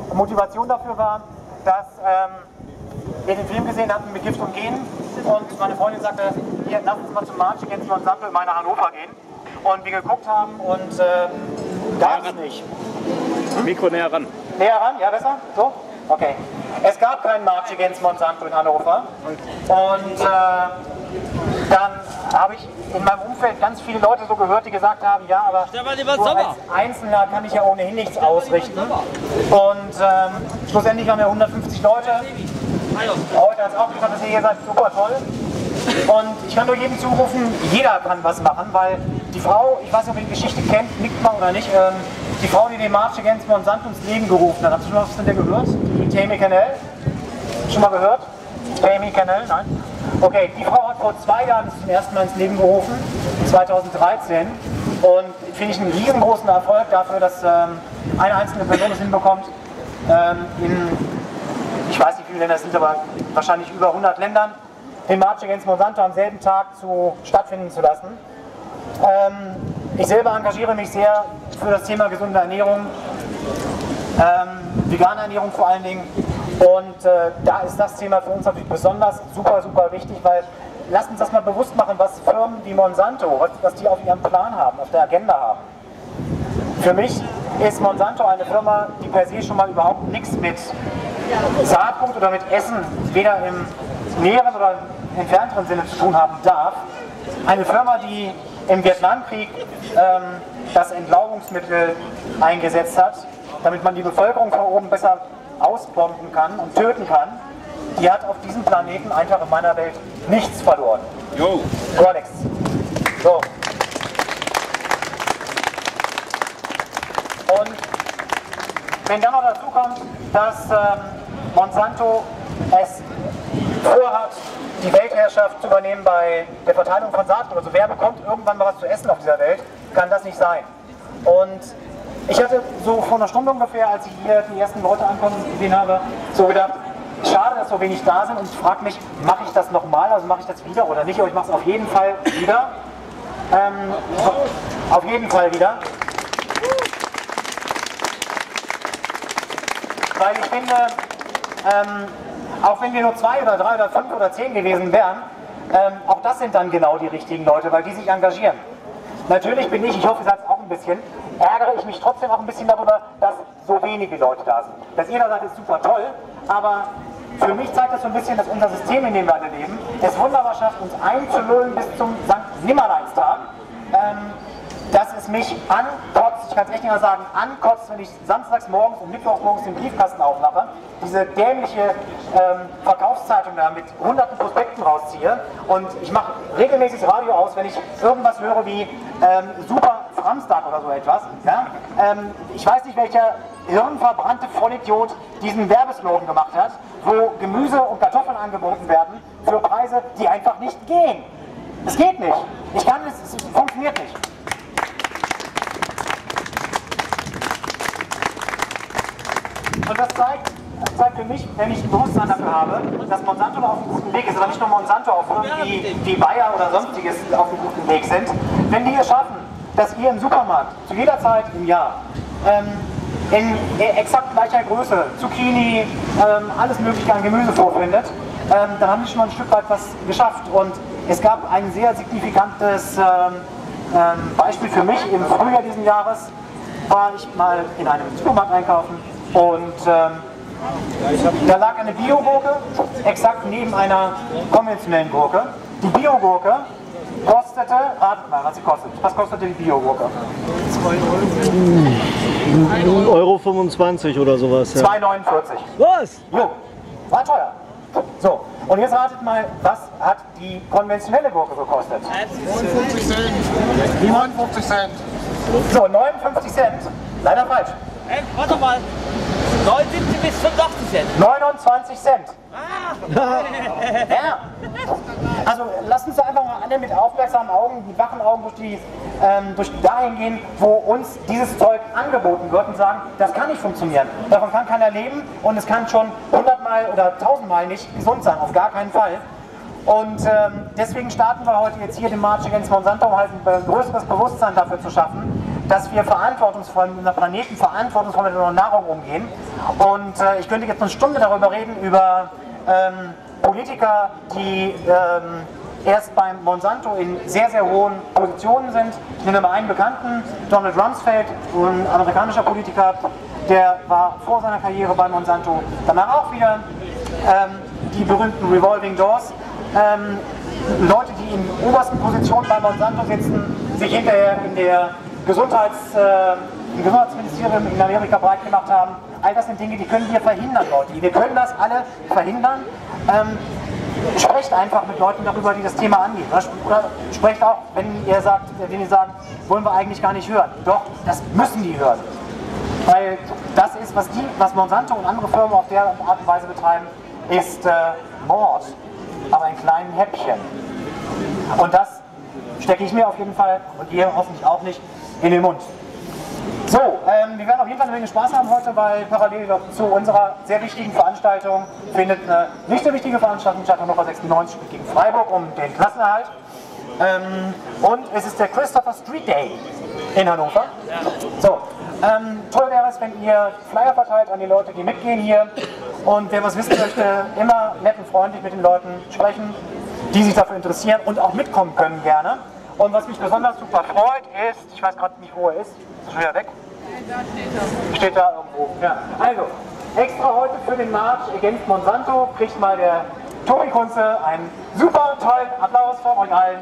Motivation dafür war, dass wir den Film gesehen hatten mit Gift und Gen und meine Freundin sagte, hier, lass uns mal zum March Against Monsanto in meine Hannover gehen. Und wir geguckt haben und gab es nicht. Mikro näher ran. Näher ran, ja besser? So? Okay. Es gab keinen March Against Monsanto in Hannover. Und dann habe ich in meinem Umfeld ganz viele Leute so gehört, die gesagt haben, ja, aber so als Einzelner kann ich ja ohnehin nichts ausrichten. Und schlussendlich waren wir 150 Leute. Heute hat es auch gesagt, dass ihr hier seid, super toll. Und ich kann nur jedem zurufen, jeder kann was machen, weil die Frau, ich weiß nicht, ob ihr die Geschichte kennt, nickt mal oder nicht, die Frau, die den March Against Monsanto ins Leben gerufen hat, habt ihr schon was von der gehört? Die Tammy Cannell? Schon mal gehört? Tammy Cannell? Nein? Okay, die Frau hat vor 2 Jahren das zum ersten Mal ins Leben gerufen, 2013. Und finde ich einen riesengroßen Erfolg dafür, dass eine einzelne Person es hinbekommt, ich weiß nicht, wie viele Länder es sind, aber wahrscheinlich über 100 Ländern, den March Against Monsanto am selben Tag stattfinden zu lassen. Ich selber engagiere mich sehr für das Thema gesunde Ernährung, vegane Ernährung vor allen Dingen. Und da ist das Thema für uns natürlich besonders super, super wichtig, weil lasst uns das mal bewusst machen, was Firmen wie Monsanto, was die auf ihrem Plan haben, auf der Agenda haben. Für mich ist Monsanto eine Firma, die per se schon mal überhaupt nichts mit Saatgut oder mit Essen, weder im näheren oder im entfernteren Sinne zu tun haben darf. Eine Firma, die im Vietnamkrieg das Entlaubungsmittel eingesetzt hat, damit man die Bevölkerung von oben besser ausbomben kann und töten kann, die hat auf diesem Planeten einfach in meiner Welt nichts verloren. Jo. Gar nichts. So. Und wenn dann noch dazu kommt, dass Monsanto es vorhat, die Weltherrschaft zu übernehmen bei der Verteilung von Saatgut, also wer bekommt irgendwann mal was zu essen auf dieser Welt, kann das nicht sein. Und ich hatte so vor einer Stunde ungefähr, als ich hier die ersten Leute ankommen gesehen habe, so gedacht, schade, dass so wenig da sind, und ich frage mich, mache ich das nochmal, also mache ich das wieder oder nicht, aber ich mache es auf jeden Fall wieder. Auf jeden Fall wieder. Weil ich finde, auch wenn wir nur 2 oder 3 oder 5 oder 10 gewesen wären, auch das sind dann genau die richtigen Leute, weil die sich engagieren. Natürlich bin ich hoffe, ihr seid es auch ein bisschen, ärgere ich mich trotzdem auch ein bisschen darüber, dass so wenige Leute da sind. Dass ihr da seid, ist super toll, aber für mich zeigt das so ein bisschen, dass unser System, in dem wir alle leben, es wunderbar schafft, uns einzulullen bis zum St. Nimmerleinstag, dass es mich ankotzt, ich kann es echt nicht mehr sagen, ankotzt, wenn ich samstags morgens und mittwochs morgens den Briefkasten aufmache, diese dämliche Verkaufszeitung da mit hunderten Prospekten rausziehe, und ich mache regelmäßig das Radio aus, wenn ich irgendwas höre wie Super Framstag oder so etwas. Ja? Ich weiß nicht, welcher hirnverbrannte Vollidiot diesen Werbeslogan gemacht hat, wo Gemüse und Kartoffeln angeboten werden für Preise, die einfach nicht gehen. Es geht nicht. Ich kann es funktioniert nicht. Und das zeigt für mich, wenn ich ein Bewusstsein dafür habe, dass Monsanto auf einem guten Weg ist, aber nicht nur Monsanto, auch Firmen wie Bayer oder sonstiges auf einem guten Weg sind. Wenn die es schaffen, dass ihr im Supermarkt zu jeder Zeit im Jahr in exakt gleicher Größe Zucchini, alles mögliche an Gemüse vorfindet, dann haben die schon mal ein Stück weit was geschafft. Und es gab ein sehr signifikantes Beispiel für mich. Im Frühjahr diesen Jahres war ich mal in einem Supermarkt einkaufen, und da lag eine Bio-Gurke exakt neben einer konventionellen Gurke. Die Bio-Gurke kostete, ratet mal, was sie kostet. Was kostete die Bio-Gurke? 1,25 € oder sowas. Ja. 2,49 €. Was? Jo, war teuer. So, und jetzt ratet mal, was hat die konventionelle Gurke gekostet? 59 Cent. 59 Cent. So, 59 Cent. Leider falsch. Warte mal. 79 bis 85 Cent. 29 Cent. Ah. Ja. Also lasst uns da einfach mal alle mit aufmerksamen Augen, mit wachen Augen durch dahin gehen, wo uns dieses Zeug angeboten wird, und sagen, das kann nicht funktionieren. Davon kann keiner leben, und es kann schon 100-mal oder 1000-mal nicht gesund sein, auf gar keinen Fall. Und deswegen starten wir heute jetzt hier den March Against Monsanto, um halt ein größeres Bewusstsein dafür zu schaffen, dass wir verantwortungsvoll mit unserem Planeten, verantwortungsvoll mit unserer Nahrung umgehen. Und ich könnte jetzt eine Stunde darüber reden, über Politiker, die erst beim Monsanto in sehr, sehr hohen Positionen sind. Ich nenne mal einen Bekannten, Donald Rumsfeld, ein amerikanischer Politiker, der war vor seiner Karriere bei Monsanto, danach auch wieder die berühmten Revolving Doors. Leute, die in obersten Positionen bei Monsanto sitzen, sich hinterher in der im Gesundheitsministerium in Amerika breit gemacht haben. All das sind Dinge, die können wir verhindern, Leute. Wir können das alle verhindern. Sprecht einfach mit Leuten darüber, die das Thema angehen. Oder sprecht auch, wenn ihr sagen, wollen wir eigentlich gar nicht hören. Doch, das müssen die hören. Weil das ist, was Monsanto und andere Firmen auf der Art und Weise betreiben, ist Mord, aber in kleinen Häppchen. Und das stecke ich mir auf jeden Fall, und ihr hoffentlich auch nicht, in den Mund. So, wir werden auf jeden Fall eine Menge Spaß haben heute, weil parallel zu unserer sehr wichtigen Veranstaltung findet eine nicht so wichtige Veranstaltung statt. Hannover 96 spielt gegen Freiburg um den Klassenerhalt. Und es ist der Christopher Street Day in Hannover. So, toll wäre es, wenn ihr Flyer verteilt an die Leute, die mitgehen hier. Und wer was wissen möchte, immer nett und freundlich mit den Leuten sprechen, die sich dafür interessieren und auch mitkommen können gerne. Und was mich besonders super freut ist, ich weiß gerade nicht, wo er ist schon wieder weg? Steht da irgendwo. Ja. Also, extra heute für den March Against Monsanto kriegt mal der Tobi Kunze einen super tollen Applaus von euch allen.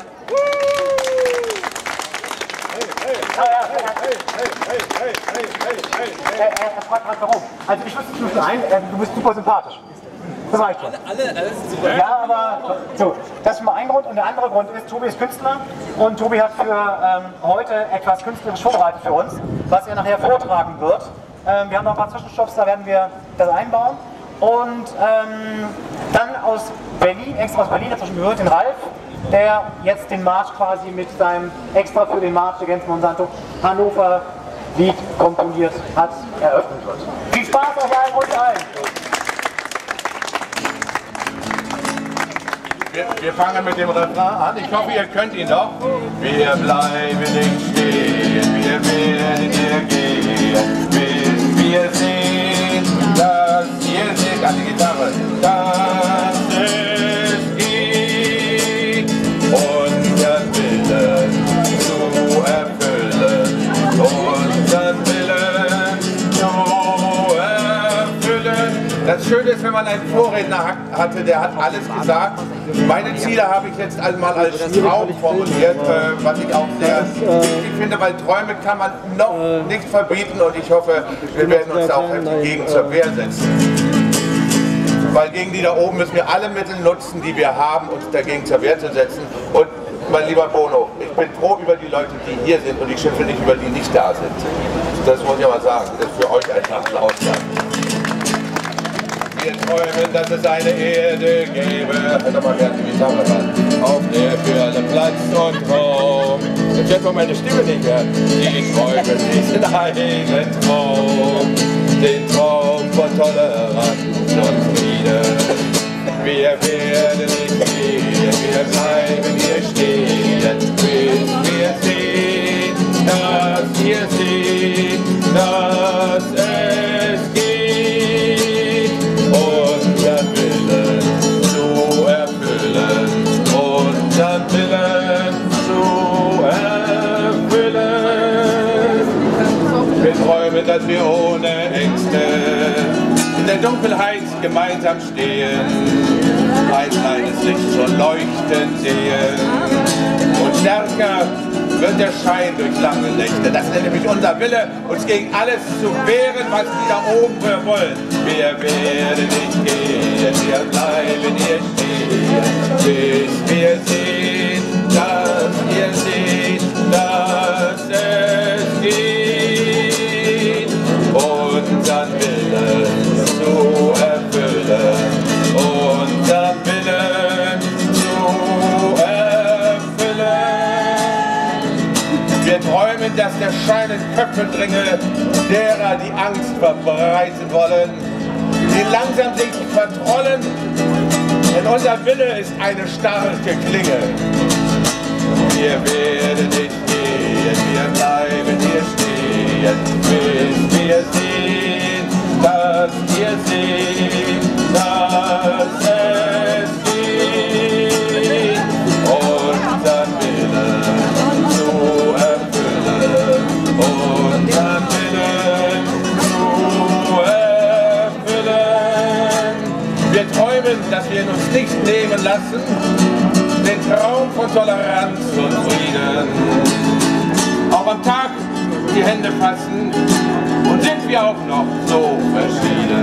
Er fragt gerade warum. Also ich wüsste nur ein, du bist super sympathisch. Das reicht schon. Alle sind super. Ja, aber so, das ist mal ein Grund. Und der andere Grund ist, Tobi ist Künstler und Tobi hat für heute etwas künstlerisch vorbereitet für uns, was er nachher vortragen wird. Wir haben noch ein paar Zwischenstopps, da werden wir das einbauen. Und dann aus Berlin, extra aus Berlin, hat schon gehört, den Ralf, der jetzt den March quasi mit seinem extra für den March Against Monsanto Hannover Lied komponiert hat, eröffnet wird. Viel Spaß euch allen und allen! Wir fangen mit dem Refrain an. Ich hoffe, ihr könnt ihn doch. Wir bleiben nicht stehen, wir werden hier gehen, bis wir sehen, dass ihr seht an die Gitarre, dass es geht, unseren Willen zu erfüllen, unseren Willen zu erfüllen. Das Schöne ist, wenn man einen Vorredner hatte, der hat alles gesagt. Meine Ziele habe ich jetzt einmal als Traum formuliert, was ich auch sehr wichtig finde, weil Träume kann man noch nicht verbieten und ich hoffe, wir werden uns da auch gegen zur Wehr setzen. Weil gegen die da oben müssen wir alle Mittel nutzen, die wir haben, uns dagegen zur Wehr zu setzen. Und mein lieber Bono, ich bin froh über die Leute, die hier sind und ich schimpfe nicht über die nicht da sind. Das muss ich aber sagen, das ist für euch ein Applaus. Wir träumen, dass es eine Erde gäbe, hört mal wer die Gitarre ran, auf der für alle Platz und Raum. Jetzt hört man meine Stimme nicht mehr. Die träumen diesen heiligen Traum, den Traum von Toleranz und Frieden. Wir werden nicht gehen, wir bleiben hier stehen, bis wir sehen, dass ihr seht, dass es geht. Unseren Willen zu erfüllen, unseren Willen zu erfüllen. Wir träumen, dass wir ohne Ängste in der Dunkelheit gemeinsam stehen, ein kleines Licht schon leuchten sehen. Und stärker wird der Schein durch lange Nächte. Das ist nämlich unser Wille, uns gegen alles zu wehren, was die da oben wollen. Wir werden nicht gehen, wir bleiben hier stehen, bis wir sehen, dass ihr seht, dass es geht. Unseren Willen zu erfüllen, unseren Willen zu erfüllen. Wir träumen, dass der Schein in Köpfe dringe, derer die Angst verbreiten wollen, die langsam sich vertrollen, denn unser Wille ist eine starke Klinge. Wir werden nicht gehen, wir bleiben hier stehen, bis wir sehen, dass ihr seht, dass es geht, unseren Willen zu erfüllen, unseren Willen zu erfüllen. Wir träumen, dass wir uns nicht nehmen lassen, den Traum von Toleranz und Frieden. Auch am Tag die Hände fassen und sind wir auch noch so verschieden.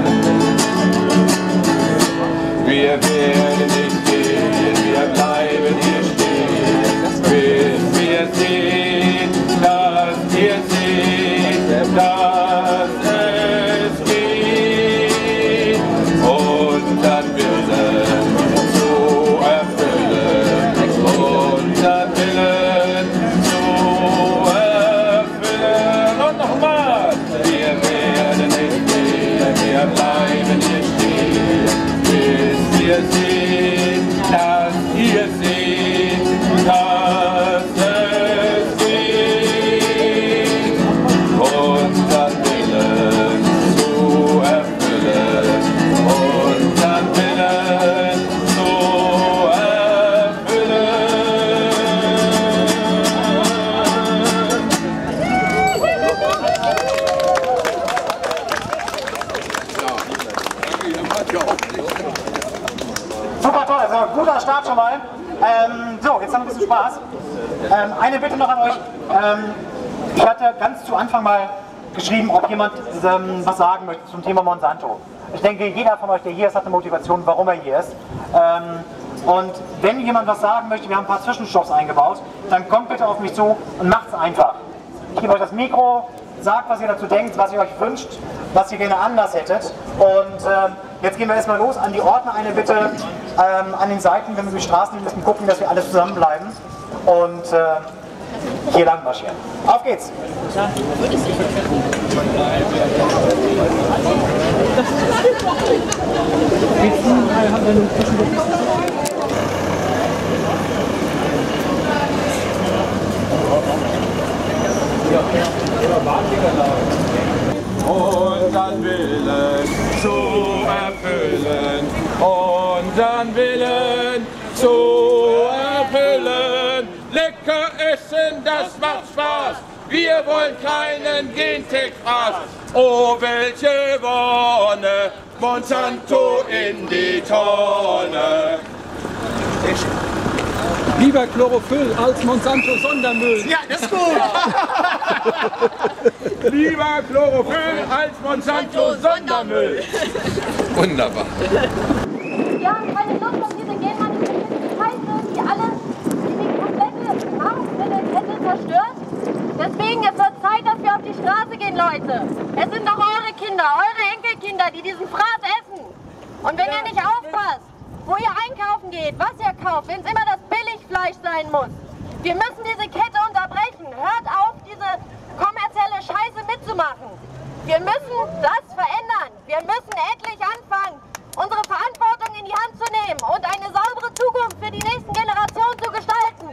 Wir werden nicht gehen, wir bleiben hier stehen, bis wir sehen, dass ihr seht, dass es geht, unseren Willen zu erfüllen, unseren Willen zu erfüllen. Und nochmal, wir werden nicht gehen, wir bleiben hier stehen, bis wir sehen, dass ihr seht, dass es geht, unseren Willen zu erfüllen, unseren Willen zu erfüllen. Super toll, also guter Start schon mal. So, jetzt haben wir ein bisschen Spaß. Eine Bitte noch an euch. Ich hatte ganz zu Anfang mal geschrieben, ob jemand was sagen möchte zum Thema Monsanto. Ich denke, jeder von euch, der hier ist, hat eine Motivation, warum er hier ist. Und wenn jemand was sagen möchte, wir haben ein paar Zwischenstopps eingebaut, dann kommt bitte auf mich zu und macht es einfach. Ich gebe euch das Mikro, sagt, was ihr dazu denkt, was ihr euch wünscht, was ihr gerne anders hättet. Und jetzt gehen wir erstmal los. An die Ordner eine Bitte, an den Seiten, wenn wir durch die Straßen müssen, gucken, dass wir alle zusammenbleiben und hier lang marschieren. Auf geht's! Unseren Willen zu erfüllen, unseren Willen zu erfüllen. Lecker essen, das macht Spaß. Wir wollen keinen Gentech-Fraß. Oh, welche Wonne, Monsanto in die Tonne. Lieber Chlorophyll als Monsanto Sondermüll. Ja, das ist gut. Lieber Chlorophyll als Monsanto Sondermüll. Wunderbar. Wir haben keine Lust auf diese genmanipulierten Scheiße, die alle die komplette Nahrungsmittelkette zerstört. Deswegen ist es Zeit, dass wir auf die Straße gehen, Leute. Es sind doch eure Kinder, eure Enkelkinder, die diesen Fraß essen. Und wenn ihr nicht aufpasst, wo ihr einkaufen geht, was ihr kauft, wenn es immer das Billigfleisch sein muss. Wir müssen diese Kette unterbrechen. Hört auf, diese kommerzielle Scheiße mitzumachen. Wir müssen das verändern. Wir müssen endlich anfangen, unsere Verantwortung in die Hand zu nehmen und eine saubere Zukunft für die nächsten Generationen zu gestalten.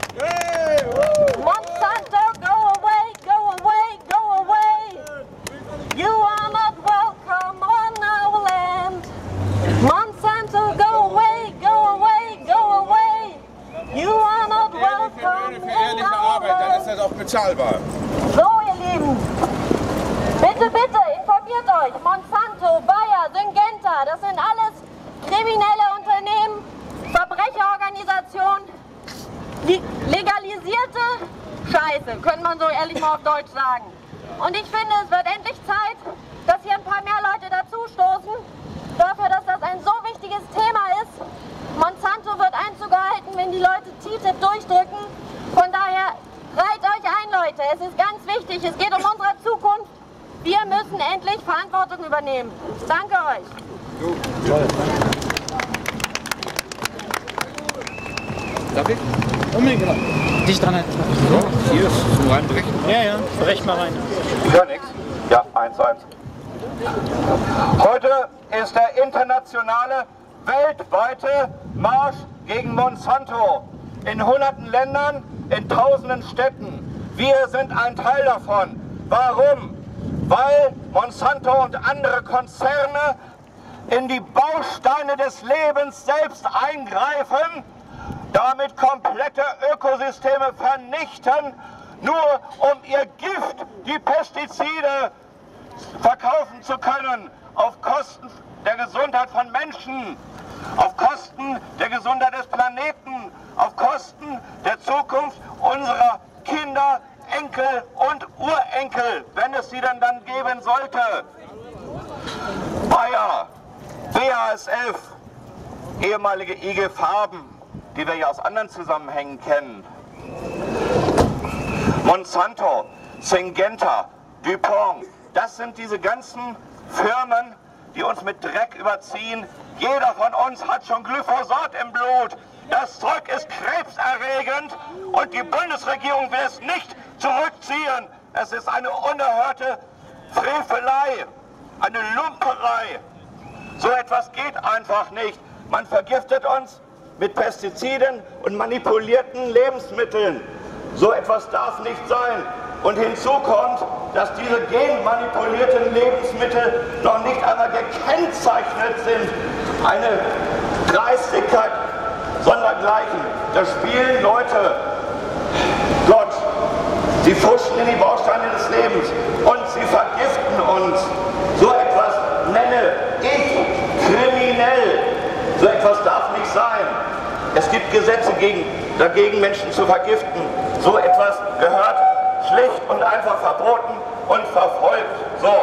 Monsanto, go away, go away, go away. You are not welcome on our land. Monsanto, go away, go away, go away. You are not welcome in our Dann ist land. das auch bezahlbar. So, ihr Lieben, bitte, bitte, informiert euch. Monsanto, Bayer, Syngenta, das sind alles kriminelle Unternehmen, Verbrecherorganisationen, legalisierte Scheiße, könnte man so ehrlich mal auf Deutsch sagen. Und ich finde, es wird endlich Zeit, dass hier ein paar mehr Leute dazustoßen, dafür, dass das ein so wichtiges Thema ist. Monsanto wird Einzug gehalten, wenn die Leute TTIP durchdrücken. Von daher, reiht euch ein, Leute. Es ist ganz wichtig. Es geht um unsere Zukunft. Wir müssen endlich Verantwortung übernehmen. Danke euch. Darf ich? Unbedingt, genau. Dich dran halten. So, hier ist zum Reinbrechen. Ja, ja, brech mal rein. Ich höre nichts. Ja, 1:1. Heute ist der internationale, weltweite Marsch gegen Monsanto. In hunderten Ländern, in tausenden Städten. Wir sind ein Teil davon. Warum? Weil Monsanto und andere Konzerne in die Bausteine des Lebens selbst eingreifen, damit komplette Ökosysteme vernichten, nur um ihr Gift, die Pestizide, verkaufen zu können, auf Kosten der Gesundheit von Menschen, auf Kosten der Gesundheit des Planeten, auf Kosten der Zukunft unserer Kinder, Enkel und Urenkel, wenn es sie denn dann geben sollte. Bayer, BASF, ehemalige IG Farben, die wir ja aus anderen Zusammenhängen kennen, Monsanto, Syngenta, DuPont, das sind diese ganzen Firmen, die uns mit Dreck überziehen. Jeder von uns hat schon Glyphosat im Blut. Das Zeug ist krebserregend und die Bundesregierung will es nicht zurückziehen. Es ist eine unerhörte Frevelei, eine Lumperei. So etwas geht einfach nicht. Man vergiftet uns mit Pestiziden und manipulierten Lebensmitteln. So etwas darf nicht sein. Und hinzu kommt, dass diese genmanipulierten Lebensmittel noch nicht einmal gekennzeichnet sind. Eine Dreistigkeit sondergleichen. Da spielen Leute, Gott, sie fuschen in die Bausteine des Lebens und sie vergiften uns. So etwas nenne ich kriminell. So etwas darf nicht sein. Es gibt Gesetze dagegen, Menschen zu vergiften. So etwas gehört schlicht und einfach verboten und verfolgt. So.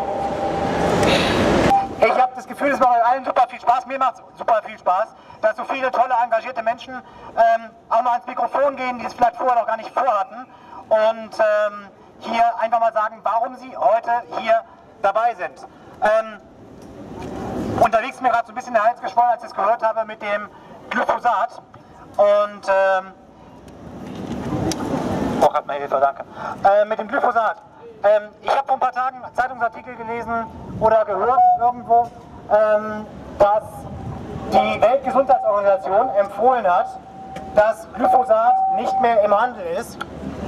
Ich habe das Gefühl, es macht allen super viel Spaß. Mir macht es super viel Spaß, dass so viele tolle, engagierte Menschen auch mal ans Mikrofon gehen, die es vielleicht vorher noch gar nicht vorhatten. Und hier einfach mal sagen, warum sie heute hier dabei sind. Unterwegs ist mir gerade so ein bisschen der Hals geschwollen, als ich es gehört habe mit dem Glyphosat. Und oh, hat mir Hilfe, danke. Mit dem Glyphosat. Ich habe vor ein paar Tagen Zeitungsartikel gelesen oder gehört irgendwo, dass die Weltgesundheitsorganisation empfohlen hat, dass Glyphosat nicht mehr im Handel ist.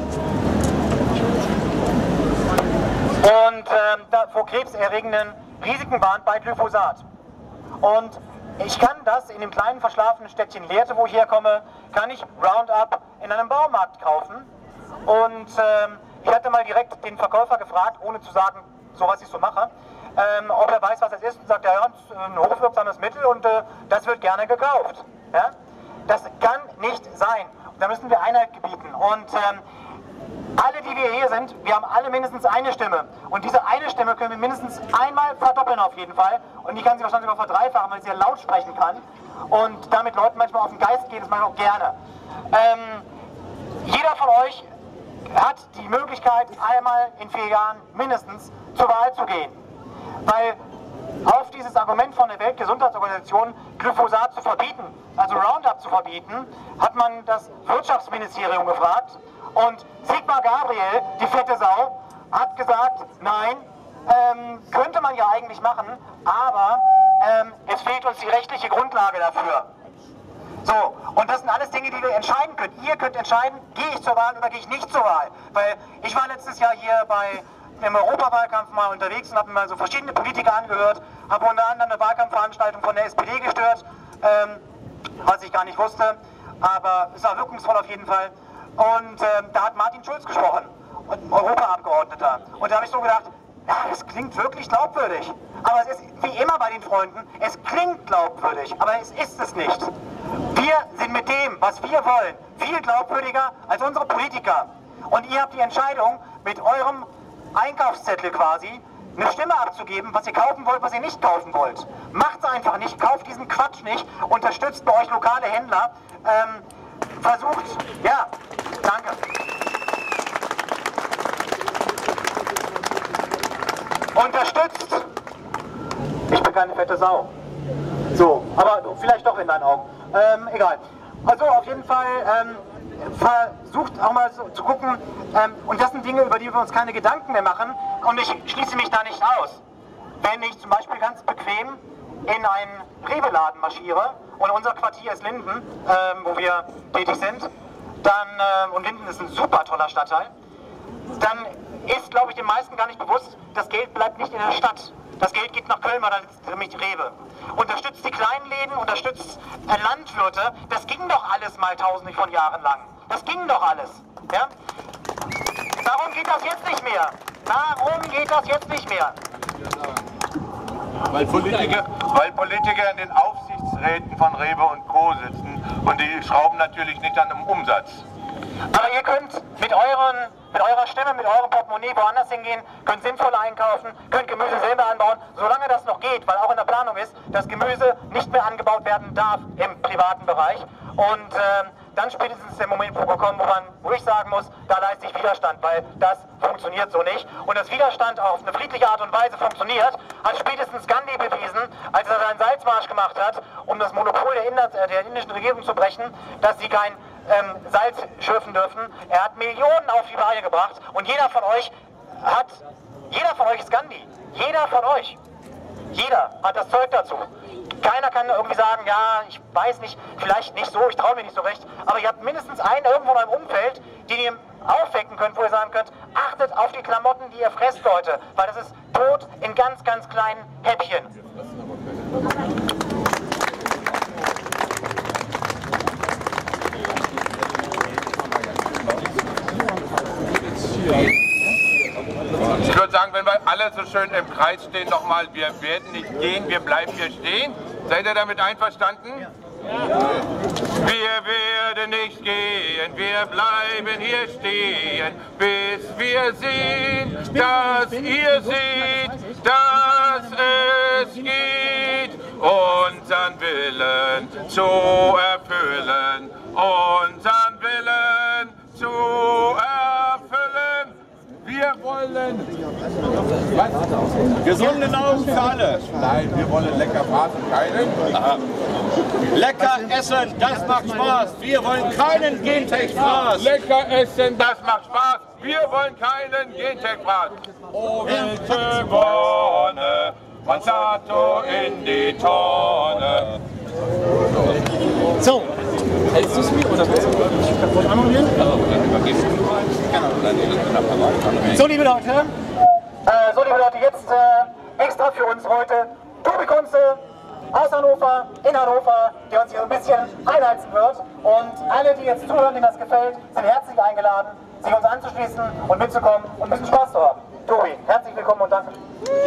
Und vor krebserregenden Risiken warnt bei Glyphosat. Und ich kann das in dem kleinen verschlafenen Städtchen Lehrte, wo ich herkomme, kann ich Roundup in einem Baumarkt kaufen. Und ich hatte mal direkt den Verkäufer gefragt, ohne zu sagen, so was ich so mache, ob er weiß, was das ist. Und sagt, ja, es ist ein hochwirksames Mittel und das wird gerne gekauft. Ja? Das kann nicht sein. Und da müssen wir Einheit gebieten. Und alle, die wir hier sind, wir haben alle mindestens eine Stimme. Und diese eine Stimme können wir mindestens einmal verdoppeln auf jeden Fall. Und die kann sie wahrscheinlich sogar verdreifachen, weil sie ja laut sprechen kann. Und damit Leuten manchmal auf den Geist gehen, das mache ich auch gerne. Jeder von euch hat die Möglichkeit, einmal in 4 Jahren mindestens zur Wahl zu gehen. Weil auf dieses Argument von der Weltgesundheitsorganisation, Glyphosat zu verbieten, also Roundup zu verbieten, hat man das Wirtschaftsministerium gefragt. Und Sigmar Gabriel, die fette Sau, hat gesagt, nein, könnte man ja eigentlich machen, aber es fehlt uns die rechtliche Grundlage dafür. So, und das sind alles Dinge, die wir entscheiden können. Ihr könnt entscheiden, gehe ich zur Wahl oder gehe ich nicht zur Wahl. Weil ich war letztes Jahr hier im Europawahlkampf mal unterwegs und habe mir mal so verschiedene Politiker angehört, habe unter anderem eine Wahlkampfveranstaltung von der SPD gestört, was ich gar nicht wusste, aber es war wirkungsvoll auf jeden Fall. Und da hat Martin Schulz gesprochen, Europaabgeordneter. Und da habe ich so gedacht, ja, es klingt wirklich glaubwürdig. Aber es ist wie immer bei den Freunden, es klingt glaubwürdig, aber es ist es nicht. Wir sind mit dem, was wir wollen, viel glaubwürdiger als unsere Politiker. Und ihr habt die Entscheidung, mit eurem Einkaufszettel quasi eine Stimme abzugeben, was ihr kaufen wollt, was ihr nicht kaufen wollt. Macht's einfach nicht, kauft diesen Quatsch nicht, unterstützt bei euch lokale Händler, versucht, ja, danke. Unterstützt. Ich bin keine fette Sau. So, aber vielleicht doch in deinen Augen. Egal. Also auf jeden Fall versucht auch mal so zu gucken, und das sind Dinge, über die wir uns keine Gedanken mehr machen, und ich schließe mich da nicht aus. Wenn ich zum Beispiel ganz bequem in einen Rewe-Laden marschiere, und unser Quartier ist Linden, wo wir tätig sind, dann, und Linden ist ein super toller Stadtteil, dann ist, glaube ich, den meisten gar nicht bewusst, das Geld bleibt nicht in der Stadt. Das Geld geht nach Köln, weil da ist nämlich die Rewe. Unterstützt die kleinen Läden, unterstützt Landwirte. Das ging doch alles mal tausende von Jahren lang. Das ging doch alles. Ja? Darum geht das jetzt nicht mehr. Darum geht das jetzt nicht mehr. Weil Politiker in den Aufsichtsräten von Rewe und Co. sitzen und die schrauben natürlich nicht an dem Umsatz. Aber ihr könnt mit eurer Stimme, mit eurem Portemonnaie woanders hingehen, könnt sinnvoll einkaufen, könnt Gemüse selber anbauen, solange das noch geht, weil auch in der Planung ist, dass Gemüse nicht mehr angebaut werden darf im privaten Bereich. Und dann spätestens der Moment gekommen, wo ich sagen muss, da leiste ich Widerstand, weil das funktioniert so nicht. Und dass Widerstand auf eine friedliche Art und Weise funktioniert, hat spätestens Gandhi bewiesen, als er seinen Salzmarsch gemacht hat, um das Monopol der indischen Regierung zu brechen, dass sie kein Salz schürfen dürfen. Er hat Millionen auf die Beine gebracht und jeder von euch ist Gandhi. Jeder von euch. Jeder hat das Zeug dazu. Keiner kann irgendwie sagen, ja, ich weiß nicht, vielleicht nicht so, ich traue mir nicht so recht, aber ihr habt mindestens einen irgendwo in eurem Umfeld, den ihr aufwecken könnt, wo ihr sagen könnt, achtet auf die Klamotten, die ihr fresst, Leute, weil das ist Tod in ganz, ganz kleinen Häppchen. Ich würde sagen, wenn wir alle so schön im Kreis stehen, nochmal, wir werden nicht gehen, wir bleiben hier stehen. Seid ihr damit einverstanden? Ja. Wir werden nicht gehen, wir bleiben hier stehen, bis wir sehen, dass ihr seht, dass es geht, unseren Willen zu erfüllen, unseren Willen zu erfüllen. Wir wollen Gesunde Nahrung für alle. Nein, wir wollen lecker Braten, keinen. Aha. Lecker essen, das macht Spaß. Wir wollen keinen Gentech-Fraß. Lecker essen, das macht Spaß. Wir wollen keinen Gentech-Fraß. Oh, welche Wonne, Monsanto in die Tonne. So, hältst du es mir oder willst du es anmoderieren? So, liebe Leute, jetzt extra für uns heute Tobi Kunze aus Hannover, in Hannover, der uns hier so ein bisschen einheizen wird. Und alle, die jetzt zuhören, denen das gefällt, sind herzlich eingeladen, sich uns anzuschließen und mitzukommen und ein bisschen Spaß zu haben. Tobi, herzlich willkommen und danke.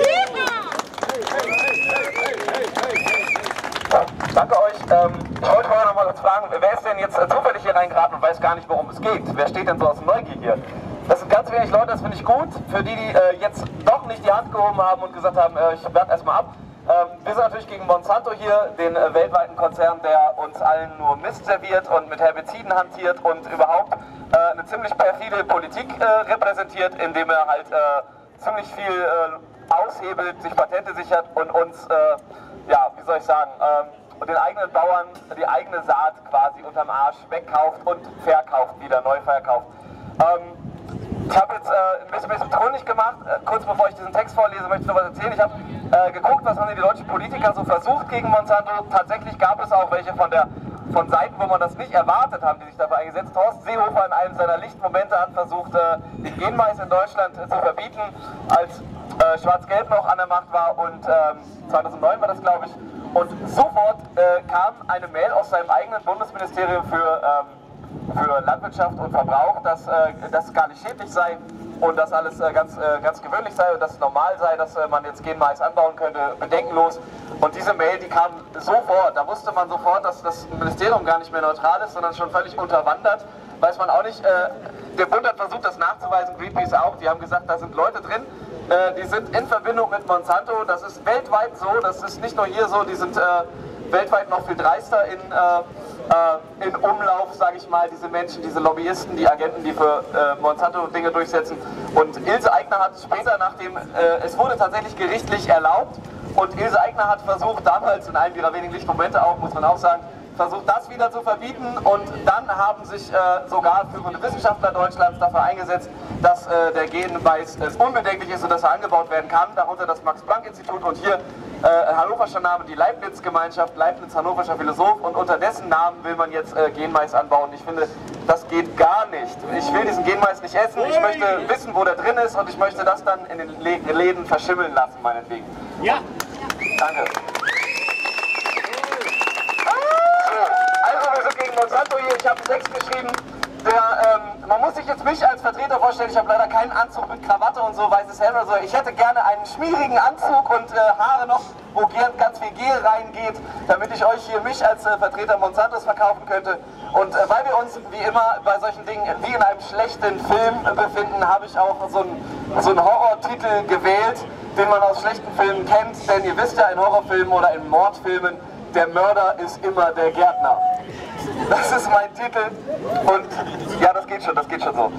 Danke euch. Ich wollte vorher noch mal kurz fragen, wer ist denn jetzt zufällig hier reingeraten und weiß gar nicht, worum es geht? Wer steht denn so aus Neugier hier? Das sind ganz wenig Leute, das finde ich gut. Für die, die jetzt doch nicht die Hand gehoben haben und gesagt haben, ich warte erstmal ab. Wir sind natürlich gegen Monsanto hier, den weltweiten Konzern, der uns allen nur Mist serviert und mit Herbiziden hantiert und überhaupt eine ziemlich perfide Politik repräsentiert, indem er halt ziemlich viel aushebelt, sich Patente sichert und uns, ja, wie soll ich sagen, und den eigenen Bauern die eigene Saat quasi unterm Arsch wegkauft und verkauft, wieder neu verkauft. Ich habe jetzt ein bisschen traurig gemacht, kurz bevor ich diesen Text vorlese, möchte ich noch was erzählen. Ich habe geguckt, was haben die deutschen Politiker so versucht gegen Monsanto. Tatsächlich gab es auch welche von Seiten, wo man das nicht erwartet haben, die sich dafür eingesetzt. Horst Seehofer in einem seiner Lichtmomente hat versucht, den Genmais in Deutschland zu verbieten, als Schwarz-Gelb noch an der Macht war und 2009 war das, glaube ich. Und sofort kam eine Mail aus seinem eigenen Bundesministerium für Landwirtschaft und Verbrauch, dass das gar nicht schädlich sei und dass alles ganz gewöhnlich sei und dass es normal sei, dass man jetzt Genmais anbauen könnte, bedenkenlos. Und diese Mail, die kam sofort, da wusste man sofort, dass das Ministerium gar nicht mehr neutral ist, sondern schon völlig unterwandert. Weiß man auch nicht, der Bund hat versucht, das nachzuweisen, Greenpeace auch, die haben gesagt, da sind Leute drin, die sind in Verbindung mit Monsanto, das ist weltweit so, das ist nicht nur hier so, die sind weltweit noch viel dreister in Umlauf, sage ich mal, diese Menschen, diese Lobbyisten, die Agenten, die für Monsanto Dinge durchsetzen. Und Ilse Aigner hat später, nachdem es wurde tatsächlich gerichtlich erlaubt und Ilse Aigner hat versucht, damals in einem ihrer wenigen Lichtmomente auch, muss man auch sagen, versucht das wieder zu verbieten und dann haben sich sogar führende Wissenschaftler Deutschlands dafür eingesetzt, dass der Genmais unbedenklich ist und dass er angebaut werden kann, darunter das Max-Planck-Institut und hier hannoverscher Name die Leibniz-Gemeinschaft, Leibniz hannoverscher Philosoph und unter dessen Namen will man jetzt Genmais anbauen. Ich finde, das geht gar nicht. Ich will diesen Genmais nicht essen, ich möchte wissen, wo der drin ist und ich möchte das dann in den Läden verschimmeln lassen, meinetwegen. Ja. Danke. Also wir sind gegen Monsanto hier, ich habe einen Text geschrieben. Man muss sich jetzt mich als Vertreter vorstellen, ich habe leider keinen Anzug mit Krawatte und so, weißes Hemd oder so. Ich hätte gerne einen schmierigen Anzug und Haare noch, wo ganz viel Gel reingeht, damit ich euch hier mich als Vertreter Monsantos verkaufen könnte. Und weil wir uns wie immer bei solchen Dingen wie in einem schlechten Film befinden, habe ich auch so einen Horrortitel gewählt, den man aus schlechten Filmen kennt. Denn ihr wisst ja, in Horrorfilmen oder in Mordfilmen, der Mörder ist immer der Gärtner. Das ist mein Titel und ja, das geht schon so.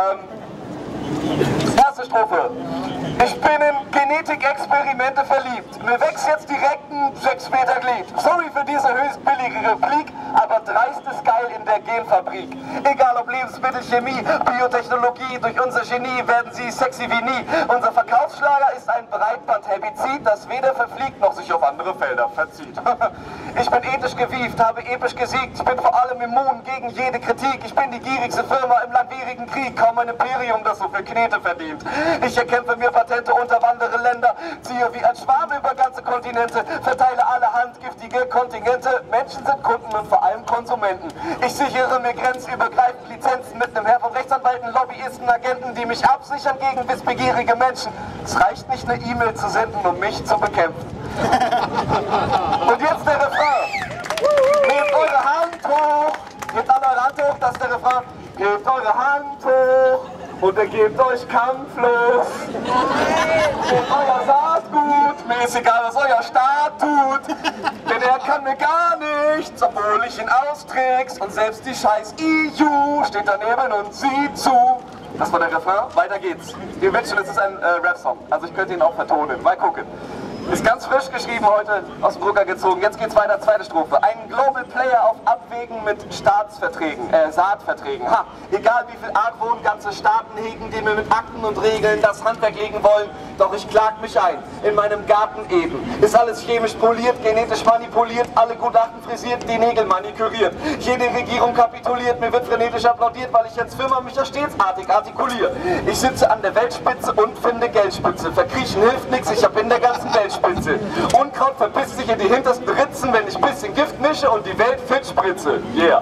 Erste Strophe. Ich bin in Genetikexperimente verliebt. Mir wächst jetzt direkt ein 6 Meter Glied. Sorry für diese höchst billige Replik, aber dreist ist geil in der Genfabrik. Egal ob Lebensmittel, Chemie, Biotechnologie, durch unser Genie werden sie sexy wie nie. Unser Verkaufsschlager ist ein Breitbandherbizid, das weder verfliegt noch sich auf andere Felder verzieht. Ich bin ethisch gewieft, habe episch gesiegt. Ich bin vor allem immun gegen jede Kritik. Ich bin die gierigste Firma im langwierigen Krieg. Kaum ein Imperium, das so viel Knete verdient. Ich erkämpfe mir Patente, unterwandere Länder, ziehe wie ein Schwarm über ganze Kontinente, verteile allerhand giftige Kontingente. Menschen sind Kunden und vor allem Konsumenten. Ich sichere mir grenzübergreifend Lizenzen mit einem Heer von Rechtsanwälten, Lobbyisten, Agenten, die mich absichern gegen wissbegierige Menschen. Es reicht nicht, eine E-Mail zu senden, um mich zu bekämpfen. Und jetzt der Refrain. Hebt eure Hand hoch. Hebt alle eure Hand hoch, das ist der Refrain. Hebt eure Hand hoch und er gebt euch kampflos. Gebt euer Saatgut, mir ist egal, was euer Staat tut. Denn er kann mir gar nichts, obwohl ich ihn austrickst. Und selbst die scheiß EU steht daneben und sieht zu. Das war der Refrain, weiter geht's. Ihr wisst schon, es ist ein Rap-Song, also ich könnte ihn auch vertonen. Mal gucken. Ist ganz frisch geschrieben heute, aus dem Drucker gezogen. Jetzt geht's weiter, zweite Strophe. Ein Global Player auf Abwägen mit Staatsverträgen, Saatverträgen. Ha, egal wie viel Argwohn ganze Staaten hegen, die mir mit Akten und Regeln das Handwerk legen wollen. Doch ich klag mich ein, in meinem Garten eben. Ist alles chemisch poliert, genetisch manipuliert, alle Gutachten frisiert, die Nägel maniküriert. Jede Regierung kapituliert, mir wird frenetisch applaudiert, weil ich als Firma mich ja stets artig artikuliere. Ich sitze an der Weltspitze und finde Geldspitze. Verkriechen hilft nix, ich hab in der ganzen Welt Spitze. Unkraut verpisst sich in die hintersten Ritzen, wenn ich bisschen Gift mische und die Welt fit spritze. Yeah.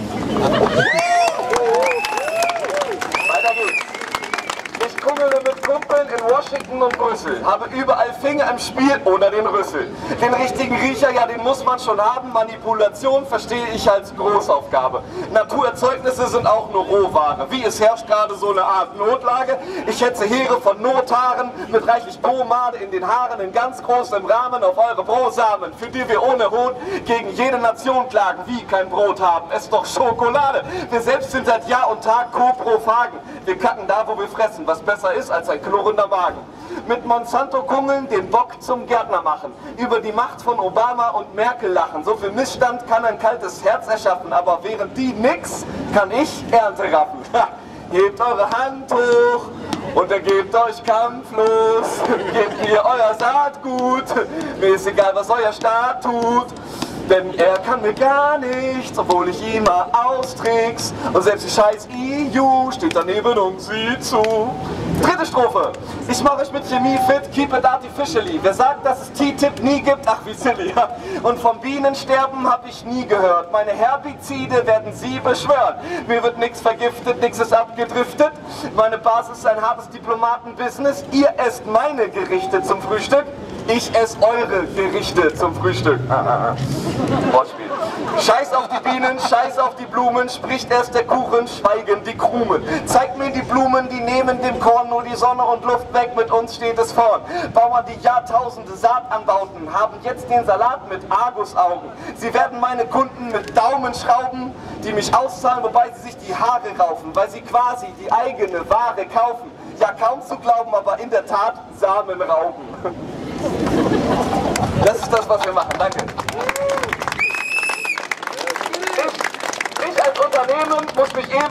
Weiter geht's. Ich kungele mit Kumpeln in Washington und Brüssel, habe überall Finger im Spiel oder den Rüssel. Den richtigen Riecher, ja, den muss man schon haben. Manipulation verstehe ich als Großaufgabe. Naturerzeugnisse sind auch nur Rohware. Wie es herrscht gerade so eine Art Notlage. Ich hetze Heere von Notaren mit reichlich Pomade in den Haaren in ganz großem Rahmen auf eure Brosamen, für die wir ohne Hohn gegen jede Nation klagen, wie kein Brot haben. Es ist doch Schokolade. Wir selbst sind seit Jahr und Tag Koprophagen. Wir kacken da, wo wir fressen, was besser ist als ein knurrender Magen. Mit Monsanto kungeln, den Bock zum Gärtner machen. Über die Macht von Obama und Merkel lachen. So viel Missstand kann ein kaltes Herz erschaffen, aber während die nix, kann ich Ernte raffen. Ha, hebt eure Hand hoch und ergebt euch kampflos. Gebt mir euer Saatgut, mir ist egal, was euer Staat tut. Denn er kann mir gar nichts, obwohl ich ihn mal austrick's. Und selbst die scheiß EU steht daneben und sieht zu. Dritte Strophe. Ich mache euch mit Chemie fit, keep it artificially. Wer sagt, dass es TTIP nie gibt? Ach, wie silly. Und vom Bienensterben hab ich nie gehört. Meine Herbizide werden sie beschwören. Mir wird nix vergiftet, nix ist abgedriftet. Meine Basis ist ein hartes Diplomatenbusiness. Ihr esst meine Gerichte zum Frühstück. Ich esse eure Gerichte zum Frühstück. Wortspiel. Scheiß auf die Bienen, scheiß auf die Blumen, spricht erst der Kuchen, schweigen die Krumen. Zeigt mir die Blumen, die nehmen dem Korn nur die Sonne und Luft weg, mit uns steht es vorn. Bauern, die Jahrtausende Saat anbauten, haben jetzt den Salat mit Argusaugen. Sie werden meine Kunden mit Daumen schrauben, die mich auszahlen, wobei sie sich die Haare raufen, weil sie quasi die eigene Ware kaufen. Ja, kaum zu glauben, aber in der Tat Samen rauben. Das ist das, was wir machen. Danke.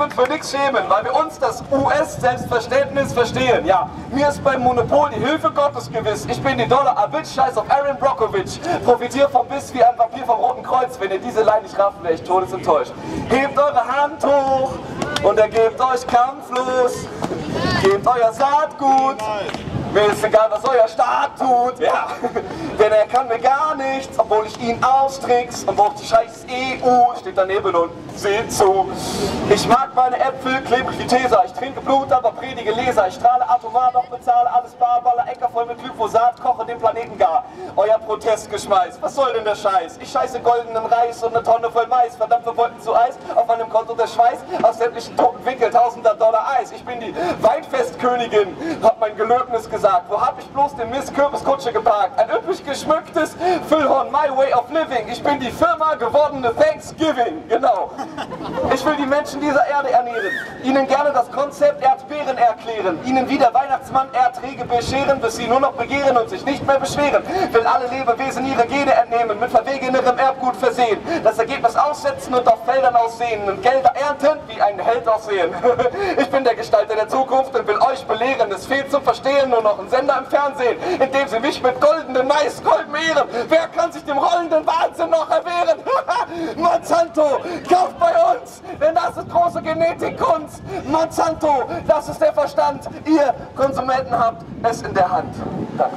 uns für nichts schämen, weil wir uns das US-Selbstverständnis verstehen. Ja, mir ist beim Monopol die Hilfe Gottes gewiss. Ich bin die Dollar-A-Bitch, scheiß auf Aaron Brockovich. Profitiere vom Biss wie ein Vampir vom Roten Kreuz. Wenn ihr diese Line nicht rafft, wäre ich todesenttäuscht. Hebt eure Hand hoch und ergebt euch kampflos. Gebt euer Saatgut. Mir ist egal, was euer Staat tut, ja. Denn er kann mir gar nichts, obwohl ich ihn austrick's. Und wo die scheiß EU steht daneben und seht zu. Ich mag meine Äpfel, klebrig wie Tesa. Ich trinke Blut, aber predige Leser. Ich strahle atomar, doch bezahle alles bar. Baller Äcker voll mit Glyphosat, koche den Planeten gar. Euer Protestgeschmeiß, was soll denn der Scheiß? Ich scheiße goldenen Reis und eine Tonne voll Mais. Verdampfe Wolken zu Eis, auf meinem Konto der Schweiß. Aus sämtlichen toten Winkel $1000 Eis. Ich bin die Weinfestkönigin, hab mein Gelöbnis gesagt. Wo hab ich bloß den Mist Kürbiskutsche geparkt? Ein üppig geschmücktes Füllhorn, my way of living. Ich bin die Firma gewordene Thanksgiving, genau. Ich will die Menschen dieser Erde ernähren, ihnen gerne das Konzept Erdbeeren erklären, ihnen wie der Weihnachtsmann Erträge bescheren, bis sie nur noch begehren und sich nicht mehr beschweren. Will alle Lebewesen ihre Gene entnehmen, mit verwegenerem Erbgut versehen, das Ergebnis aussetzen und auf Feldern aussehen und Gelder ernten, wie ein Held aussehen. Ich bin der Gestalter der Zukunft und will euch belehren, es fehlt zum Verstehen nur noch ein Sender im Fernsehen, in dem sie mich mit goldenen Maiskolben ehren. Wer kann sich dem rollenden Wahnsinn noch erwehren? Monsanto, kauft bei uns, denn das ist große Genetikkunst. Monsanto, das ist der Verstand. Ihr Konsumenten habt es in der Hand. Danke.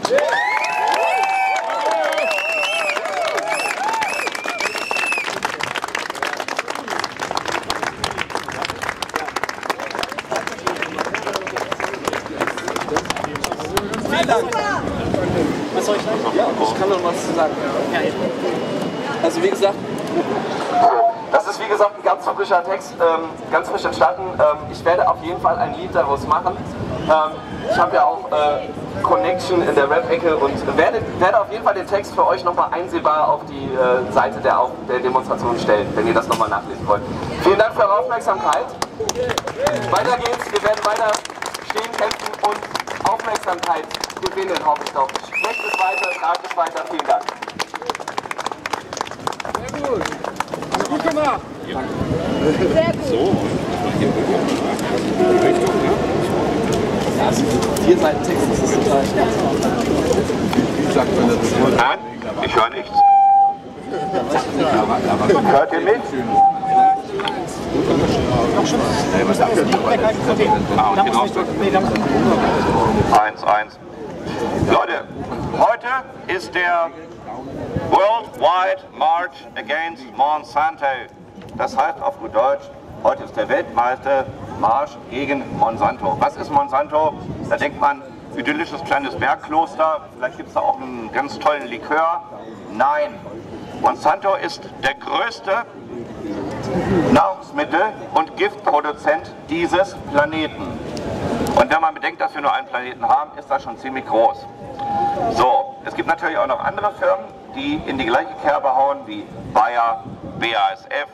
Was soll ich sagen? Ja, ich kann noch was zu sagen. Also wie gesagt... Das ist wie gesagt ein ganz frischer Text, ganz frisch entstanden. Ich werde auf jeden Fall ein Lied daraus machen. Ich habe ja auch Connection in der Rap-Ecke und werde auf jeden Fall den Text für euch nochmal einsehbar auf die Seite der Demonstration stellen, wenn ihr das nochmal nachlesen wollt. Vielen Dank für eure Aufmerksamkeit. Weiter geht's, wir werden weiter stehen, kämpfen und Aufmerksamkeit gewinnen, hoffe ich doch. Sprecht es weiter, tragt es weiter. Vielen Dank. Sehr gut. Hast du gut gemacht. Ja. Sehr gut. So, Richtung, ne? Ja, also 4 Seiten Text, das ist total schwer. Wie sagt man das? Nein, ich höre nichts. Hört ihr mich? Was sagt ihr? 1-1. Leute, heute ist der Worldwide March Against Monsanto. Das heißt auf gut Deutsch, heute ist der Weltmeistermarsch gegen Monsanto. Was ist Monsanto? Da denkt man, idyllisches kleines Bergkloster, vielleicht gibt es da auch einen ganz tollen Likör. Nein, Monsanto ist der größte Nahrungsmittel- und Giftproduzent dieses Planeten. Und wenn man bedenkt, dass wir nur einen Planeten haben, ist das schon ziemlich groß. So, es gibt natürlich auch noch andere Firmen, die in die gleiche Kerbe hauen wie Bayer, BASF,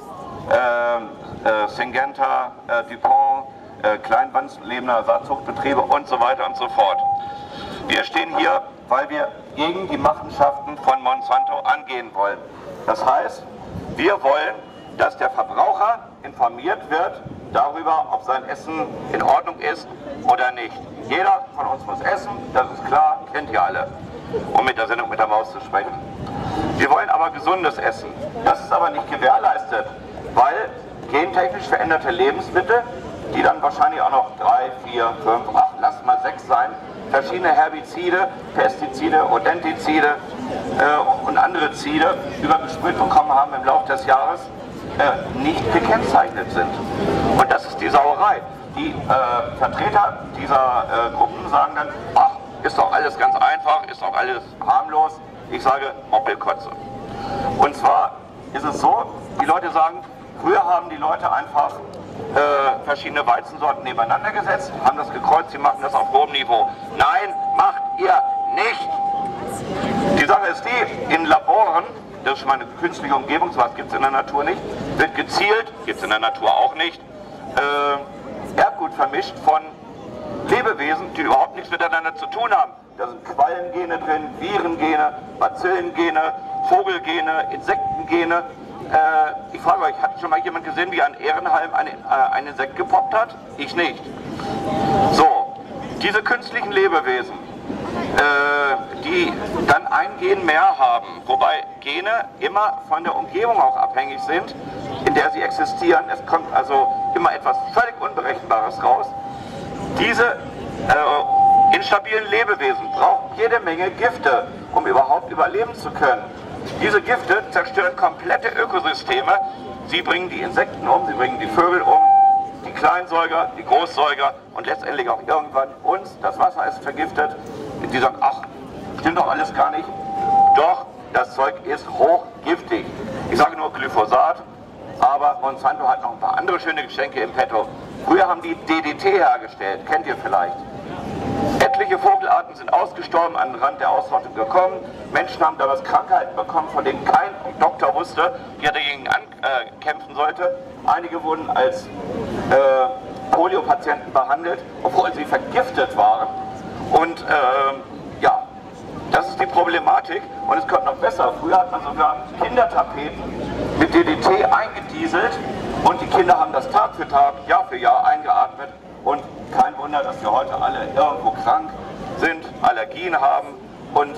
Syngenta, DuPont, Kleinwandslebener Saatzuchtbetriebe und so weiter und so fort. Wir stehen hier, weil wir gegen die Machenschaften von Monsanto angehen wollen. Das heißt, wir wollen, dass der Verbraucher informiert wird darüber, ob sein Essen in Ordnung ist oder nicht. Jeder von uns muss essen, das ist klar, kennt ihr alle, um mit der Sendung mit der Maus zu sprechen. Wir wollen aber gesundes Essen. Das ist aber nicht gewährleistet, weil gentechnisch veränderte Lebensmittel, die dann wahrscheinlich auch noch 3, 4, 5, 8, lasst mal 6 sein, verschiedene Herbizide, Pestizide, Rodentizide und andere Zide übergesprüht bekommen haben im Laufe des Jahres, nicht gekennzeichnet sind. Und das ist die Sauerei. Die Vertreter dieser Gruppen sagen dann, ach, ist doch alles ganz einfach, ist doch alles harmlos. Ich sage Moppelkotze. Und zwar ist es so, die Leute sagen, früher haben die Leute einfach verschiedene Weizensorten nebeneinander gesetzt, haben das gekreuzt, sie machen das auf hohem Niveau. Nein, macht ihr nicht! Die Sache ist die, in Laboren, das ist schon mal eine künstliche Umgebung, sowas gibt es in der Natur nicht, wird gezielt, gibt es in der Natur auch nicht, Erbgut vermischt von Lebewesen, die überhaupt nichts miteinander zu tun haben. Da sind Quallengene drin, Virengene, Bazillengene, Vogelgene, Insektengene, ich frage euch, hat schon mal jemand gesehen, wie ein Ehrenhalm ein Insekt gepoppt hat? Ich nicht. So, diese künstlichen Lebewesen, die dann ein Gen mehr haben, wobei Gene immer von der Umgebung auch abhängig sind, in der sie existieren. Es kommt also immer etwas völlig Unberechenbares raus. Diese instabilen Lebewesen brauchen jede Menge Gifte, um überhaupt überleben zu können. Diese Gifte zerstören komplette Ökosysteme. Sie bringen die Insekten um, sie bringen die Vögel um, die Kleinsäuger, die Großsäuger und letztendlich auch irgendwann uns. Das Wasser ist vergiftet. Die sagen, ach, stimmt doch alles gar nicht. Doch, das Zeug ist hochgiftig. Ich sage nur Glyphosat, aber Monsanto hat noch ein paar andere schöne Geschenke im Petto. Früher haben die DDT hergestellt, kennt ihr vielleicht. Etliche Vogelarten sind ausgestorben, an den Rand der Ausrottung gekommen. Menschen haben damals Krankheiten bekommen, von denen kein Doktor wusste, wie er dagegen ankämpfen sollte. Einige wurden als Polio-Patienten behandelt, obwohl sie vergiftet waren. Und ja, das ist die Problematik. Und es kommt noch besser. Früher hat man sogar Kindertapeten mit DDT eingedieselt und die Kinder haben das Tag für Tag, Jahr für Jahr eingeatmet. Und kein Wunder, dass wir heute alle irgendwo krank sind, Allergien haben und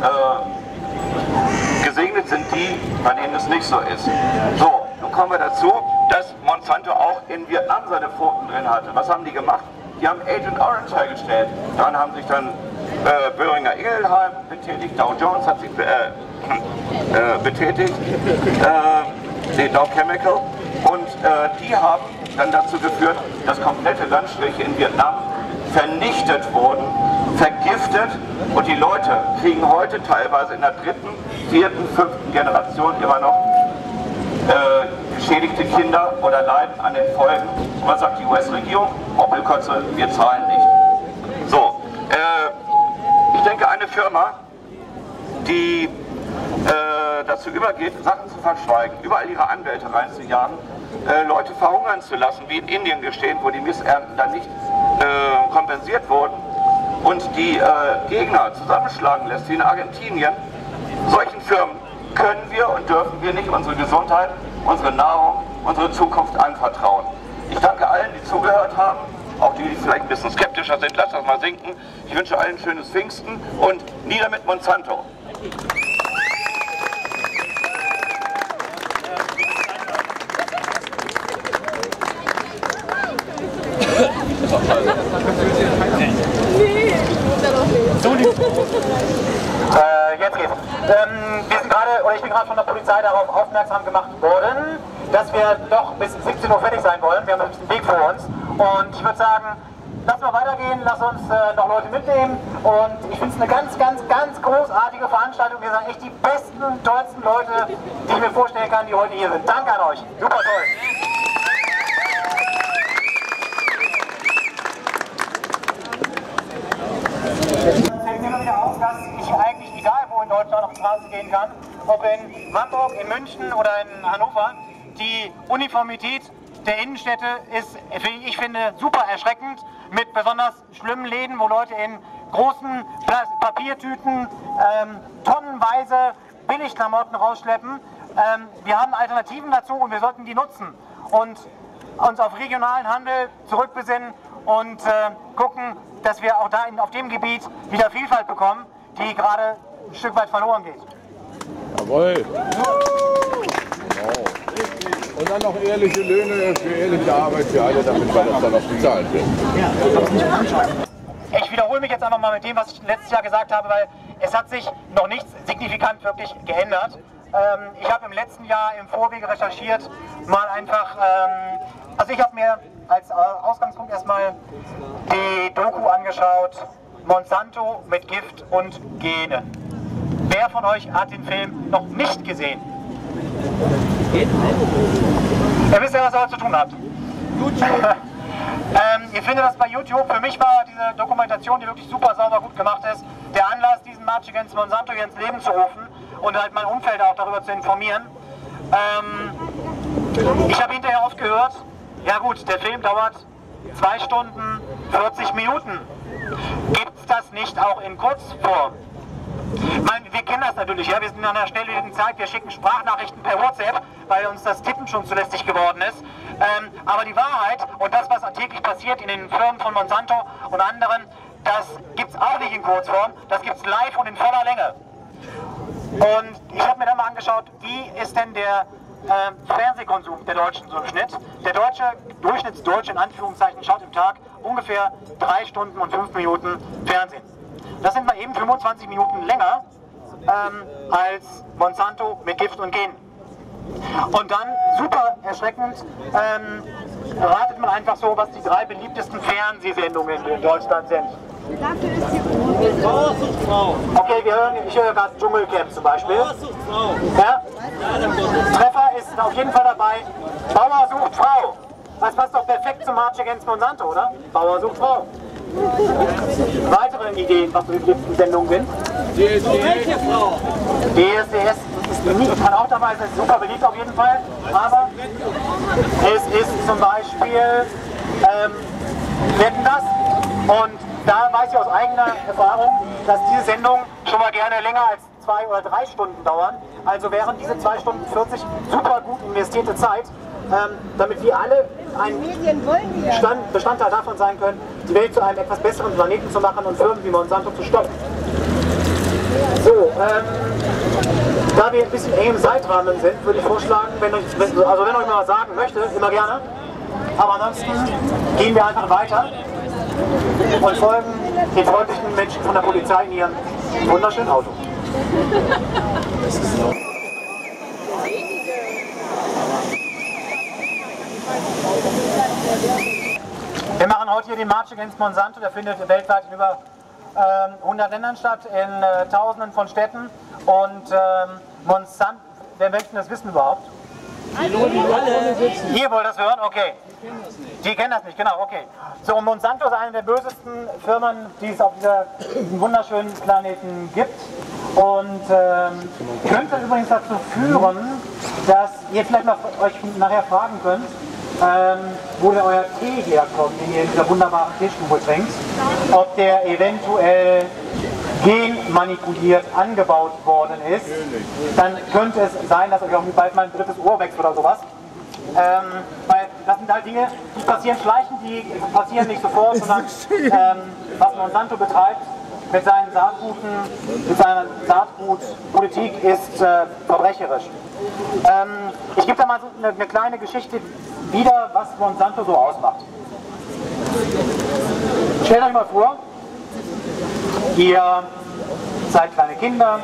gesegnet sind die, bei denen es nicht so ist. So, nun kommen wir dazu, dass Monsanto auch in Vietnam seine Pfoten drin hatte. Was haben die gemacht? Die haben Agent Orange hergestellt. Daran haben sich dann Boehringer Ingelheim betätigt, Dow Jones hat sich betätigt, die Dow Chemical. Und die haben dann dazu geführt, dass komplette Landstriche in Vietnam vernichtet wurden, vergiftet und die Leute kriegen heute teilweise in der 3., 4., 5. Generation immer noch geschädigte Kinder oder leiden an den Folgen. Und was sagt die US-Regierung? Hoppelkotze, wir zahlen nicht. So, ich denke, eine Firma, die dazu übergeht, Sachen zu verschweigen, überall ihre Anwälte reinzujagen, Leute verhungern zu lassen, wie in Indien geschehen, wo die Missernten dann nicht kompensiert wurden und die Gegner zusammenschlagen lässt, wie in Argentinien. Solchen Firmen können wir und dürfen wir nicht unsere Gesundheit, unsere Nahrung, unsere Zukunft anvertrauen. Ich danke allen, die zugehört haben, auch die, die vielleicht ein bisschen skeptischer sind, lasst das mal sinken. Ich wünsche allen ein schönes Pfingsten und nieder mit Monsanto. Jetzt geht's. Ich bin gerade von der Polizei darauf aufmerksam gemacht worden, dass wir doch bis 17 Uhr fertig sein wollen. Wir haben ein bisschen Weg vor uns. Und ich würde sagen, lass mal weitergehen, lass uns noch Leute mitnehmen. Und ich finde es eine ganz großartige Veranstaltung. Wir sind echt die besten, tollsten Leute, die ich mir vorstellen kann, die heute hier sind. Danke an euch. Super toll. Fällt mir immer wieder auf, dass ich eigentlich, egal wo in Deutschland auf die Straße gehen kann, ob in Hamburg, in München oder in Hannover, die Uniformität der Innenstädte ist, wie ich finde, super erschreckend, mit besonders schlimmen Läden, wo Leute in großen Papiertüten tonnenweise Billigklamotten rausschleppen. Wir haben Alternativen dazu und wir sollten die nutzen und uns auf regionalen Handel zurückbesinnen und gucken, dass wir auch da auf dem Gebiet wieder Vielfalt bekommen, die gerade ein Stück weit verloren geht. Jawohl. Genau. Und dann noch ehrliche Löhne für ehrliche Arbeit für alle, damit wir das dann auch bezahlt wird. Ich wiederhole mich jetzt einfach mal mit dem, was ich letztes Jahr gesagt habe, weil es hat sich noch nichts signifikant wirklich geändert. Ich habe im letzten Jahr im Vorwege recherchiert, mal einfach, also ich habe mir als Ausgangspunkt erstmal die Doku angeschaut, Monsanto mit Gift und Gene. Wer von euch hat den Film noch nicht gesehen? Ihr wisst ja, was ihr heute zu tun habt. YouTube. Ihr findet das bei YouTube. Für mich war diese Dokumentation, die wirklich super sauber gut gemacht ist, der Anlass, diesen March Against Monsanto hier ins Leben zu rufen und halt mein Umfeld auch darüber zu informieren. Ich habe hinterher oft gehört, ja gut, der Film dauert 2 Stunden 40 Minuten. Gibt es das nicht auch in Kurzform? Wir kennen das natürlich, ja. Wir sind in einer schnelllebigen Zeit, wir schicken Sprachnachrichten per WhatsApp, weil uns das Tippen schon zu lästig geworden ist. Aber die Wahrheit und das, was täglich passiert in den Firmen von Monsanto und anderen, das gibt es auch nicht in Kurzform, das gibt es live und in voller Länge. Und ich habe mir dann mal angeschaut, wie ist denn der Fernsehkonsum der Deutschen so im Schnitt. Der Durchschnittsdeutsche in Anführungszeichen schaut im Tag ungefähr 3 Stunden und 5 Minuten Fernsehen. Das sind mal eben 25 Minuten länger als Monsanto mit Gift und Gen. Und dann, super erschreckend, ratet man einfach so, was die 3 beliebtesten Fernsehsendungen in Deutschland sind. Okay, ich höre gerade Dschungelcamp zum Beispiel. Ja? Treffer ist auf jeden Fall dabei. Bauer sucht Frau. Das passt doch perfekt zum March Against Monsanto, oder? Bauer sucht Frau. Weitere Ideen, was so die liebsten Sendungen sind? DSDS kann auch dabei sein, ist super beliebt auf jeden Fall. Aber es ist zum Beispiel Wetten, das? Und da weiß ich aus eigener Erfahrung, dass diese Sendungen schon mal gerne länger als 2 oder 3 Stunden dauern. Also wären diese 2 Stunden 40 super gut investierte Zeit, damit wir alle ein Bestandteil davon sein können, die Welt zu einem etwas besseren Planeten zu machen und Firmen wie Monsanto zu stoppen. So, da wir ein bisschen eng im Zeitrahmen sind, würde ich vorschlagen, wenn euch mal was sagen möchte, immer gerne. Aber ansonsten gehen wir einfach weiter und folgen den freundlichen Menschen von der Polizei in ihrem wunderschönen Auto. Wir machen heute hier den March Against Monsanto, der findet weltweit in über 100 Ländern statt, in Tausenden von Städten. Und Monsanto, wer möchte das wissen überhaupt? Ihr wollt das hören? Okay. Die kennen das nicht, genau, okay. So, Monsanto ist eine der bösesten Firmen, die es auf diesem wunderschönen Planeten gibt. Und könnte übrigens dazu führen, dass ihr vielleicht noch euch nachher fragen könnt, wo denn euer Tee herkommt, den ihr in dieser wunderbaren Teestube trinkt, ob der eventuell genmanipuliert angebaut worden ist, dann könnte es sein, dass euch auch bald mal ein 3. Ohr wächst oder sowas. Weil das sind halt Dinge, die passieren schleichend, die passieren nicht sofort, sondern was Monsanto betreibt mit seinen Saatguten, mit seiner Saatgutpolitik ist verbrecherisch. Ich gebe da mal so eine kleine Geschichte wieder, was Monsanto so ausmacht. Stellt euch mal vor, ihr seid kleine Kinder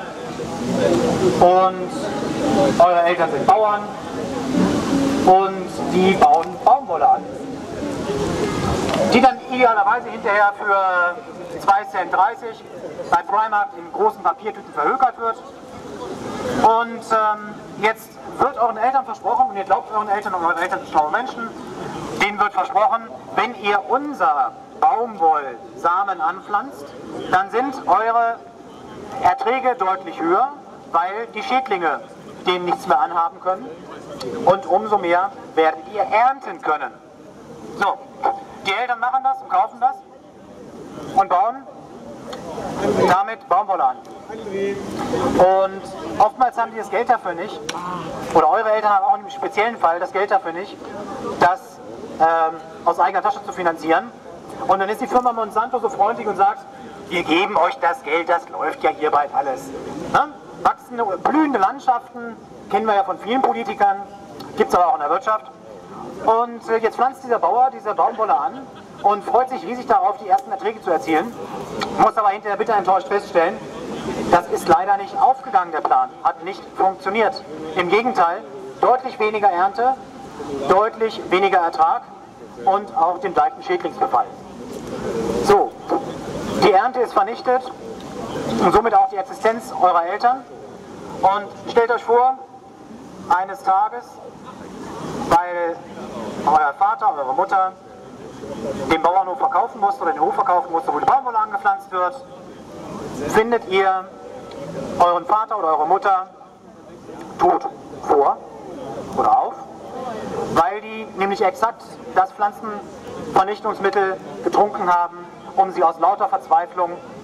und eure Eltern sind Bauern und die bauen Baumwolle an, die dann idealerweise hinterher für 2,30 Cent bei Primark in großen Papiertüten verhökert wird. Und jetzt wird euren Eltern versprochen, und ihr glaubt euren Eltern, und eure Eltern sind schlaue Menschen, denen wird versprochen, wenn ihr unser Baumwollsamen anpflanzt, dann sind eure Erträge deutlich höher, weil die Schädlinge denen nichts mehr anhaben können und umso mehr werdet ihr ernten können. So, die Eltern machen das und kaufen das und bauen damit Baumwolle an. Und oftmals haben die das Geld dafür nicht, oder eure Eltern haben auch im speziellen Fall das Geld dafür nicht, das aus eigener Tasche zu finanzieren. Und dann ist die Firma Monsanto so freundlich und sagt, wir geben euch das Geld, das läuft ja hier bald alles. Ne? Wachsende, blühende Landschaften, kennen wir ja von vielen Politikern, gibt es aber auch in der Wirtschaft. Und jetzt pflanzt dieser Bauer diese Baumwolle an und freut sich riesig darauf, die ersten Erträge zu erzielen, muss aber hinterher bitter enttäuscht feststellen, das ist leider nicht aufgegangen, der Plan, hat nicht funktioniert. Im Gegenteil, deutlich weniger Ernte, deutlich weniger Ertrag und auch den gleichen Schädlingsbefall. So, die Ernte ist vernichtet und somit auch die Existenz eurer Eltern. Und stellt euch vor, eines Tages, weil euer Vater, eure Mutter den Bauernhof verkaufen musste oder den Hof verkaufen musste, wo die Baumwolle angepflanzt wird, findet ihr euren Vater oder eure Mutter tot vor oder auf, weil die nämlich exakt das Pflanzenvernichtungsmittel getrunken haben, um sie aus lauter Verzweiflung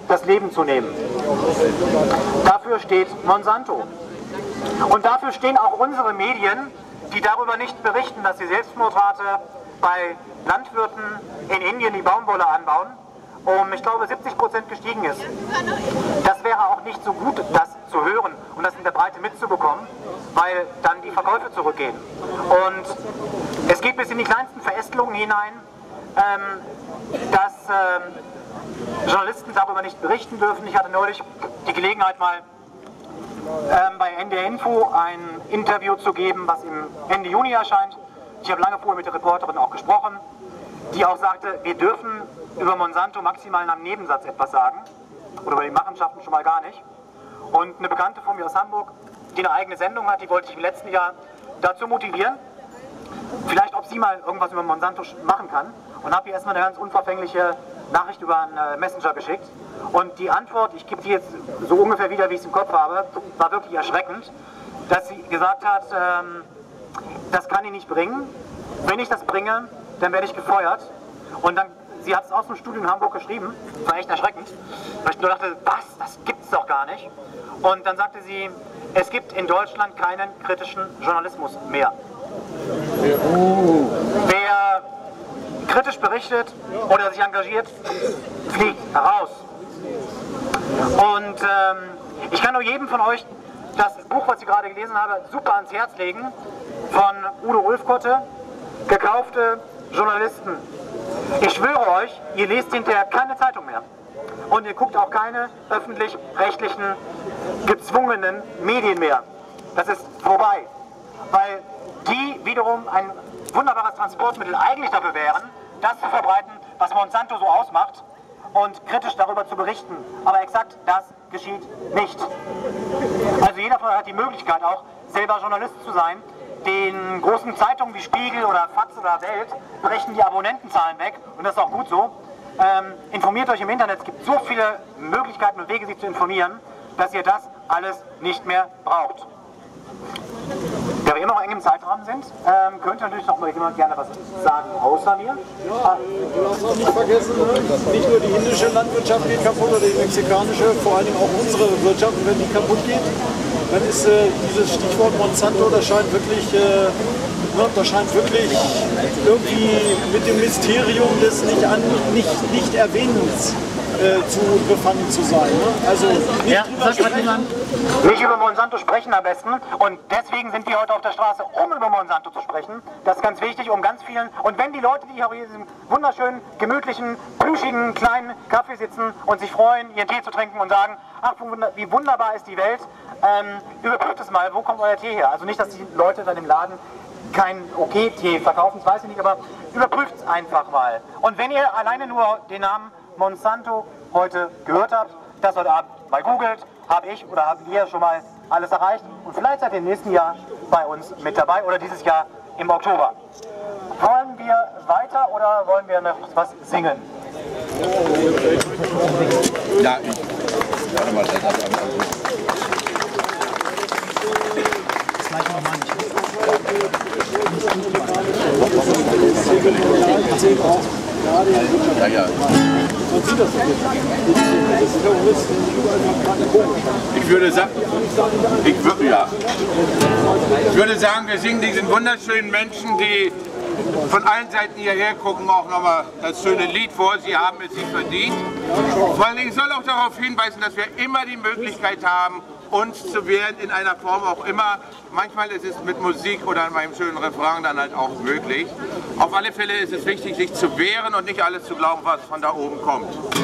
das Leben zu nehmen. Dafür steht Monsanto. Und dafür stehen auch unsere Medien, die darüber nicht berichten, dass die Selbstmordrate bei Landwirten in Indien, die Baumwolle anbauen, ich glaube 70% gestiegen ist. Das wäre auch nicht so gut, das zu hören und das in der Breite mitzubekommen, weil dann die Verkäufe zurückgehen. Und es geht bis in die kleinsten Verästelungen hinein, dass Journalisten darüber nicht berichten dürfen. Ich hatte neulich die Gelegenheit, mal bei NDR Info ein Interview zu geben, was im Ende Juni erscheint. Ich habe lange vorher mit der Reporterin auch gesprochen, die auch sagte, wir dürfen über Monsanto maximal in einem Nebensatz etwas sagen oder über die Machenschaften schon mal gar nicht. Und eine Bekannte von mir aus Hamburg, die eine eigene Sendung hat, die wollte ich im letzten Jahr dazu motivieren, vielleicht ob sie mal irgendwas über Monsanto machen kann, und habe ihr erstmal eine ganz unverfängliche Nachricht über einen Messenger geschickt. Und die Antwort, ich gebe die jetzt so ungefähr wieder, wie ich es im Kopf habe, war wirklich erschreckend, dass sie gesagt hat, das kann ich nicht bringen. Wenn ich das bringe, dann werde ich gefeuert. Und dann, sie hat es aus dem Studio in Hamburg geschrieben, war echt erschreckend, weil ich nur dachte, was, das gibt es doch gar nicht. Und dann sagte sie, es gibt in Deutschland keinen kritischen Journalismus mehr. Wer kritisch berichtet oder sich engagiert, fliegt heraus. Und ich kann nur jedem von euch das Buch, was ich gerade gelesen habe, super ans Herz legen, von Udo Ulfkotte, Gekaufte Journalisten. Ich schwöre euch, ihr lest hinterher keine Zeitung mehr. Und ihr guckt auch keine öffentlich-rechtlichen, gezwungenen Medien mehr. Das ist vorbei. Weil die wiederum ein wunderbares Transportmittel eigentlich dafür wären, das zu verbreiten, was Monsanto so ausmacht und kritisch darüber zu berichten. Aber exakt das geschieht nicht. Also jeder von euch hat die Möglichkeit auch, selber Journalist zu sein. Den großen Zeitungen wie Spiegel oder FAZ oder Welt brechen die Abonnentenzahlen weg und das ist auch gut so. Informiert euch im Internet, es gibt so viele Möglichkeiten und Wege, sich zu informieren, dass ihr das alles nicht mehr braucht. Da wir immer noch eng im Zeitrahmen sind, könnte natürlich noch mal jemand gerne was sagen, außer mir. Ja, du darfst auch nicht vergessen, nicht nur die indische Landwirtschaft geht kaputt oder die mexikanische, vor allem auch unsere Wirtschaft, wenn die kaputt geht, dann ist dieses Stichwort Monsanto, das scheint wirklich irgendwie mit dem Mysterium des Nicht-Erwähnens zu befangen zu sein. Ne? Also nicht über Monsanto sprechen am besten, und deswegen sind wir heute auf der Straße, um über Monsanto zu sprechen. Das ist ganz wichtig, um ganz vielen, und wenn die Leute, die hier in diesem wunderschönen, gemütlichen, plüschigen, kleinen Kaffee sitzen und sich freuen, ihren Tee zu trinken und sagen, ach, wie wunderbar ist die Welt, überprüft es mal, wo kommt euer Tee her? Also nicht, dass die Leute dann im Laden keinen OK-Tee verkaufen, das weiß ich nicht, aber überprüft es einfach mal. Und wenn ihr alleine nur den Namen Monsanto heute gehört habt, das heute Abend mal googelt, habe ich oder haben wir schon mal alles erreicht, und vielleicht seid ihr im nächsten Jahr bei uns mit dabei oder dieses Jahr im Oktober. Wollen wir weiter oder wollen wir noch was singen? Ja, warte mal, Ich würde sagen, wir singen diesen wunderschönen Menschen, die von allen Seiten hierher gucken, auch nochmal das schöne Lied vor. Sie haben es sich verdient. Vor allem, ich soll auch darauf hinweisen, dass wir immer die Möglichkeit haben, uns zu wehren, in einer Form auch immer. Manchmal ist es mit Musik oder in meinem schönen Refrain dann halt auch möglich. Auf alle Fälle ist es wichtig, sich zu wehren und nicht alles zu glauben, was von da oben kommt.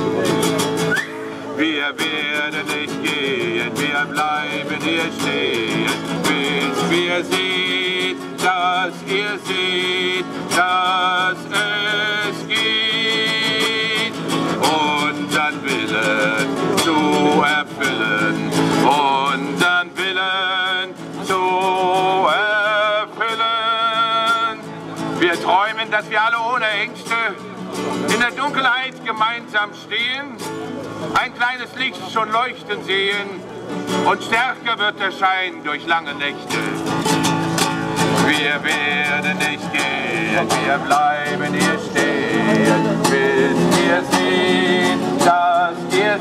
Wir werden nicht gehen, wir bleiben hier stehen, bis wir sehen, dass ihr seht, dass es geht. Unseren Willen zu erfüllen, unseren Willen zu erfüllen. Wir träumen, dass wir alle ohne Ängste in der Dunkelheit gemeinsam stehen, ein kleines Licht schon leuchten sehen, und stärker wird der Schein durch lange Nächte. Wir werden nicht gehen, wir bleiben hier stehen, bis ihr seht, dass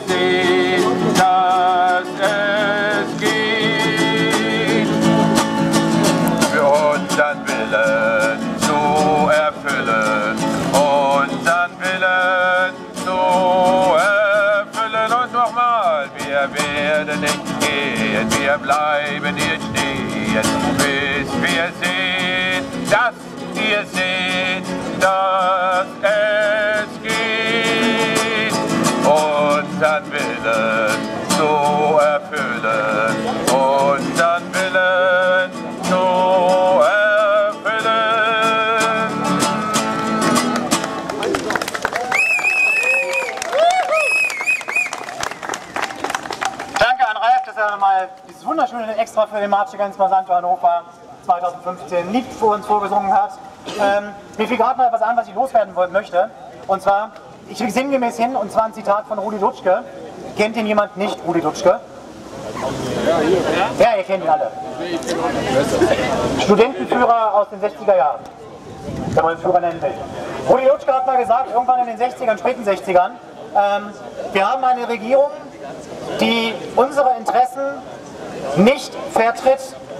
es geht. Für unseren Willen zu erfüllen, unseren Willen zu erfüllen. Und nochmal, wir werden nicht gehen, wir bleiben hier stehen, bis wir sehen, dass es geht. Unseren Willen zu erfüllen, unseren Willen zu erfüllen. Danke an Ralf, dass er nochmal dieses wunderschöne Extra für den March Against Monsanto Hannover 2015 nicht für uns vorgesungen hat. Mir fiel gerade mal etwas an, was ich loswerden möchte. Und zwar, ich kriege sinngemäß hin, und zwar ein Zitat von Rudi Dutschke. Kennt ihn jemand nicht, Rudi Dutschke? Ja, ihr kennt ihn alle. Studentenführer aus den 60er Jahren, wenn man den Führer nennen will. Rudi Dutschke hat mal gesagt, irgendwann in den 60ern, späten 60ern, wir haben eine Regierung, die unsere Interessen nicht vertritt.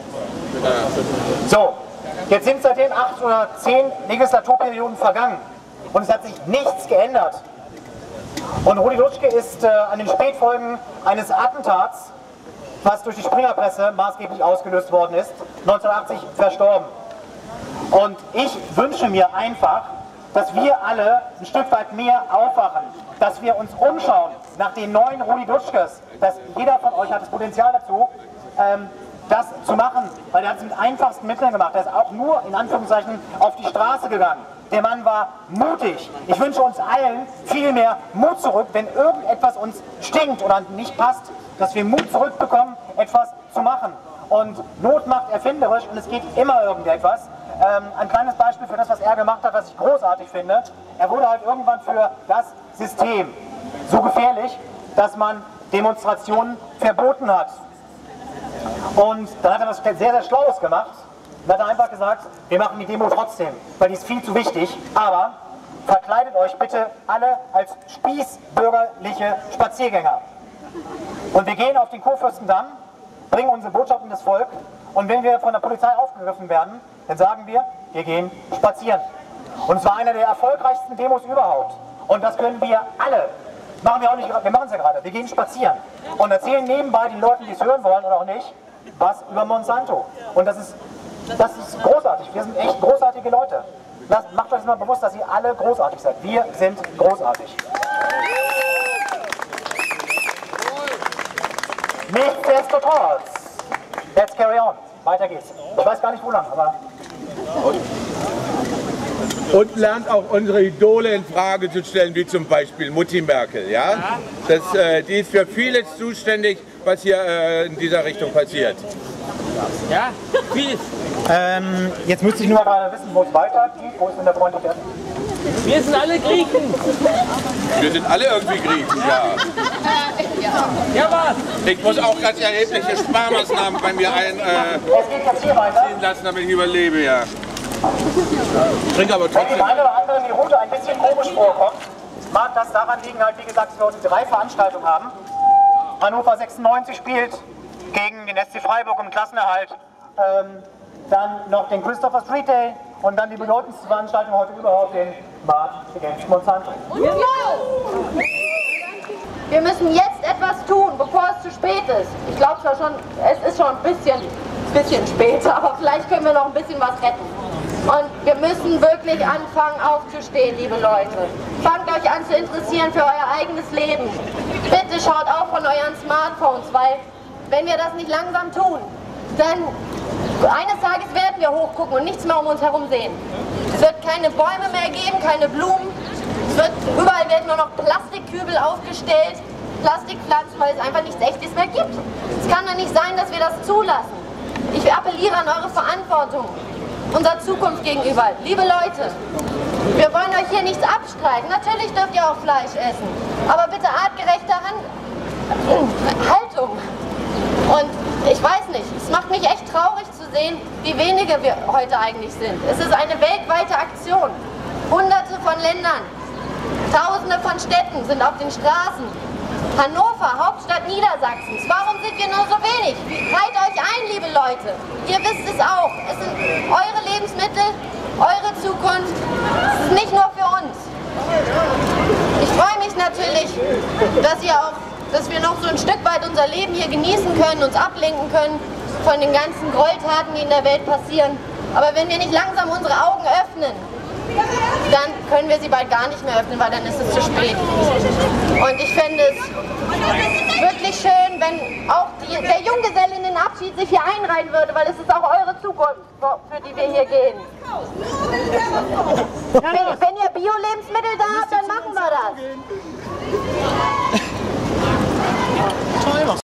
So, jetzt sind seitdem 8 oder 10 Legislaturperioden vergangen und es hat sich nichts geändert. Und Rudi Dutschke ist an den Spätfolgen eines Attentats, was durch die Springerpresse maßgeblich ausgelöst worden ist, 1980 verstorben. Und ich wünsche mir einfach, dass wir alle ein Stück weit mehr aufwachen, dass wir uns umschauen nach den neuen Rudi Dutschkes, dass jeder von euch hat das Potenzial dazu, das zu machen, weil er hat es mit einfachsten Mitteln gemacht. Er ist auch nur in Anführungszeichen auf die Straße gegangen. Der Mann war mutig. Ich wünsche uns allen viel mehr Mut zurück, wenn irgendetwas uns stinkt oder nicht passt, dass wir Mut zurückbekommen, etwas zu machen. Und Not macht erfinderisch und es geht immer irgendetwas. Ein kleines Beispiel für das, was er gemacht hat, was ich großartig finde. Er wurde halt irgendwann für das System so gefährlich, dass man Demonstrationen verboten hat. Und dann hat er was sehr, sehr Schlaues gemacht. Dann hat er einfach gesagt, wir machen die Demo trotzdem, weil die ist viel zu wichtig. Aber verkleidet euch bitte alle als spießbürgerliche Spaziergänger. Und wir gehen auf den Kurfürstendamm, bringen unsere Botschaft in das Volk. Und wenn wir von der Polizei aufgegriffen werden, dann sagen wir gehen spazieren. Und es war einer der erfolgreichsten Demos überhaupt. Und das können wir alle. Machen wir auch nicht, wir machen es ja gerade. Wir gehen spazieren und erzählen nebenbei den Leuten, die es hören wollen oder auch nicht, was über Monsanto. Und das ist großartig. Wir sind echt großartige Leute. Macht euch mal bewusst, dass ihr alle großartig seid. Wir sind großartig. Nichtsdestotrotz, let's carry on. Weiter geht's. Ich weiß gar nicht, wo lang, aber... Und lernt auch unsere Idole in Frage zu stellen, wie zum Beispiel Mutti Merkel. Ja? Die ist für vieles zuständig, was hier in dieser Richtung passiert. Ja, vieles. Jetzt müsste ich nur gerade wissen, wo es weitergeht. Wo ist denn der freundliche? Wir sind alle Griechen. Wir sind alle irgendwie Griechen, ja. Ja, was? Ich muss auch ganz erhebliche Sparmaßnahmen bei mir Es geht jetzt hier weiter. lassen, damit ich überlebe, ja. Ich trinke aber Wenn trotzdem. dem einen oder anderen die Route ein bisschen komisch vorkommt, mag das daran liegen, halt, wie gesagt, dass wir heute 3 Veranstaltungen haben. Hannover 96 spielt gegen den SC Freiburg im Klassenerhalt. Dann noch den Christopher Street Day und dann die bedeutendste Veranstaltung heute überhaupt, den March Against Monsanto. Wir müssen jetzt etwas tun, bevor es zu spät ist. Ich glaube zwar schon, es ist schon ein bisschen später, aber vielleicht können wir noch ein bisschen was retten. Und wir müssen wirklich anfangen aufzustehen, liebe Leute. Fangt euch an zu interessieren für euer eigenes Leben. Bitte schaut auf von euren Smartphones, weil wenn wir das nicht langsam tun, dann eines Tages werden wir hochgucken und nichts mehr um uns herum sehen. Es wird keine Bäume mehr geben, keine Blumen. Überall werden nur noch Plastikkübel aufgestellt, Plastikpflanzen, weil es einfach nichts Echtes mehr gibt. Es kann doch nicht sein, dass wir das zulassen. Ich appelliere an eure Verantwortung unserer Zukunft gegenüber. Liebe Leute, wir wollen euch hier nichts abstreiten. Natürlich dürft ihr auch Fleisch essen, aber bitte artgerechte Haltung. Und ich weiß nicht, es macht mich echt traurig zu sehen, wie wenige wir heute eigentlich sind. Es ist eine weltweite Aktion. Hunderte von Ländern, Tausende von Städten sind auf den Straßen. Hannover, Hauptstadt Niedersachsens. Warum sind wir nur so wenig? Reiht euch ein, liebe Leute. Ihr wisst es auch. Es sind eure Lebensmittel, eure Zukunft. Es ist nicht nur für uns. Ich freue mich natürlich, dass wir noch so ein Stück weit unser Leben hier genießen können, uns ablenken können von den ganzen Gräueltaten, die in der Welt passieren. Aber wenn wir nicht langsam unsere Augen öffnen, dann können wir sie bald gar nicht mehr öffnen, weil dann ist es zu spät. Und ich fände es wirklich schön, wenn auch der Junggesellinnenabschied sich hier einreihen würde, weil es ist auch eure Zukunft, für die wir hier gehen. Wenn ihr Bio-Lebensmittel da habt, dann machen wir das.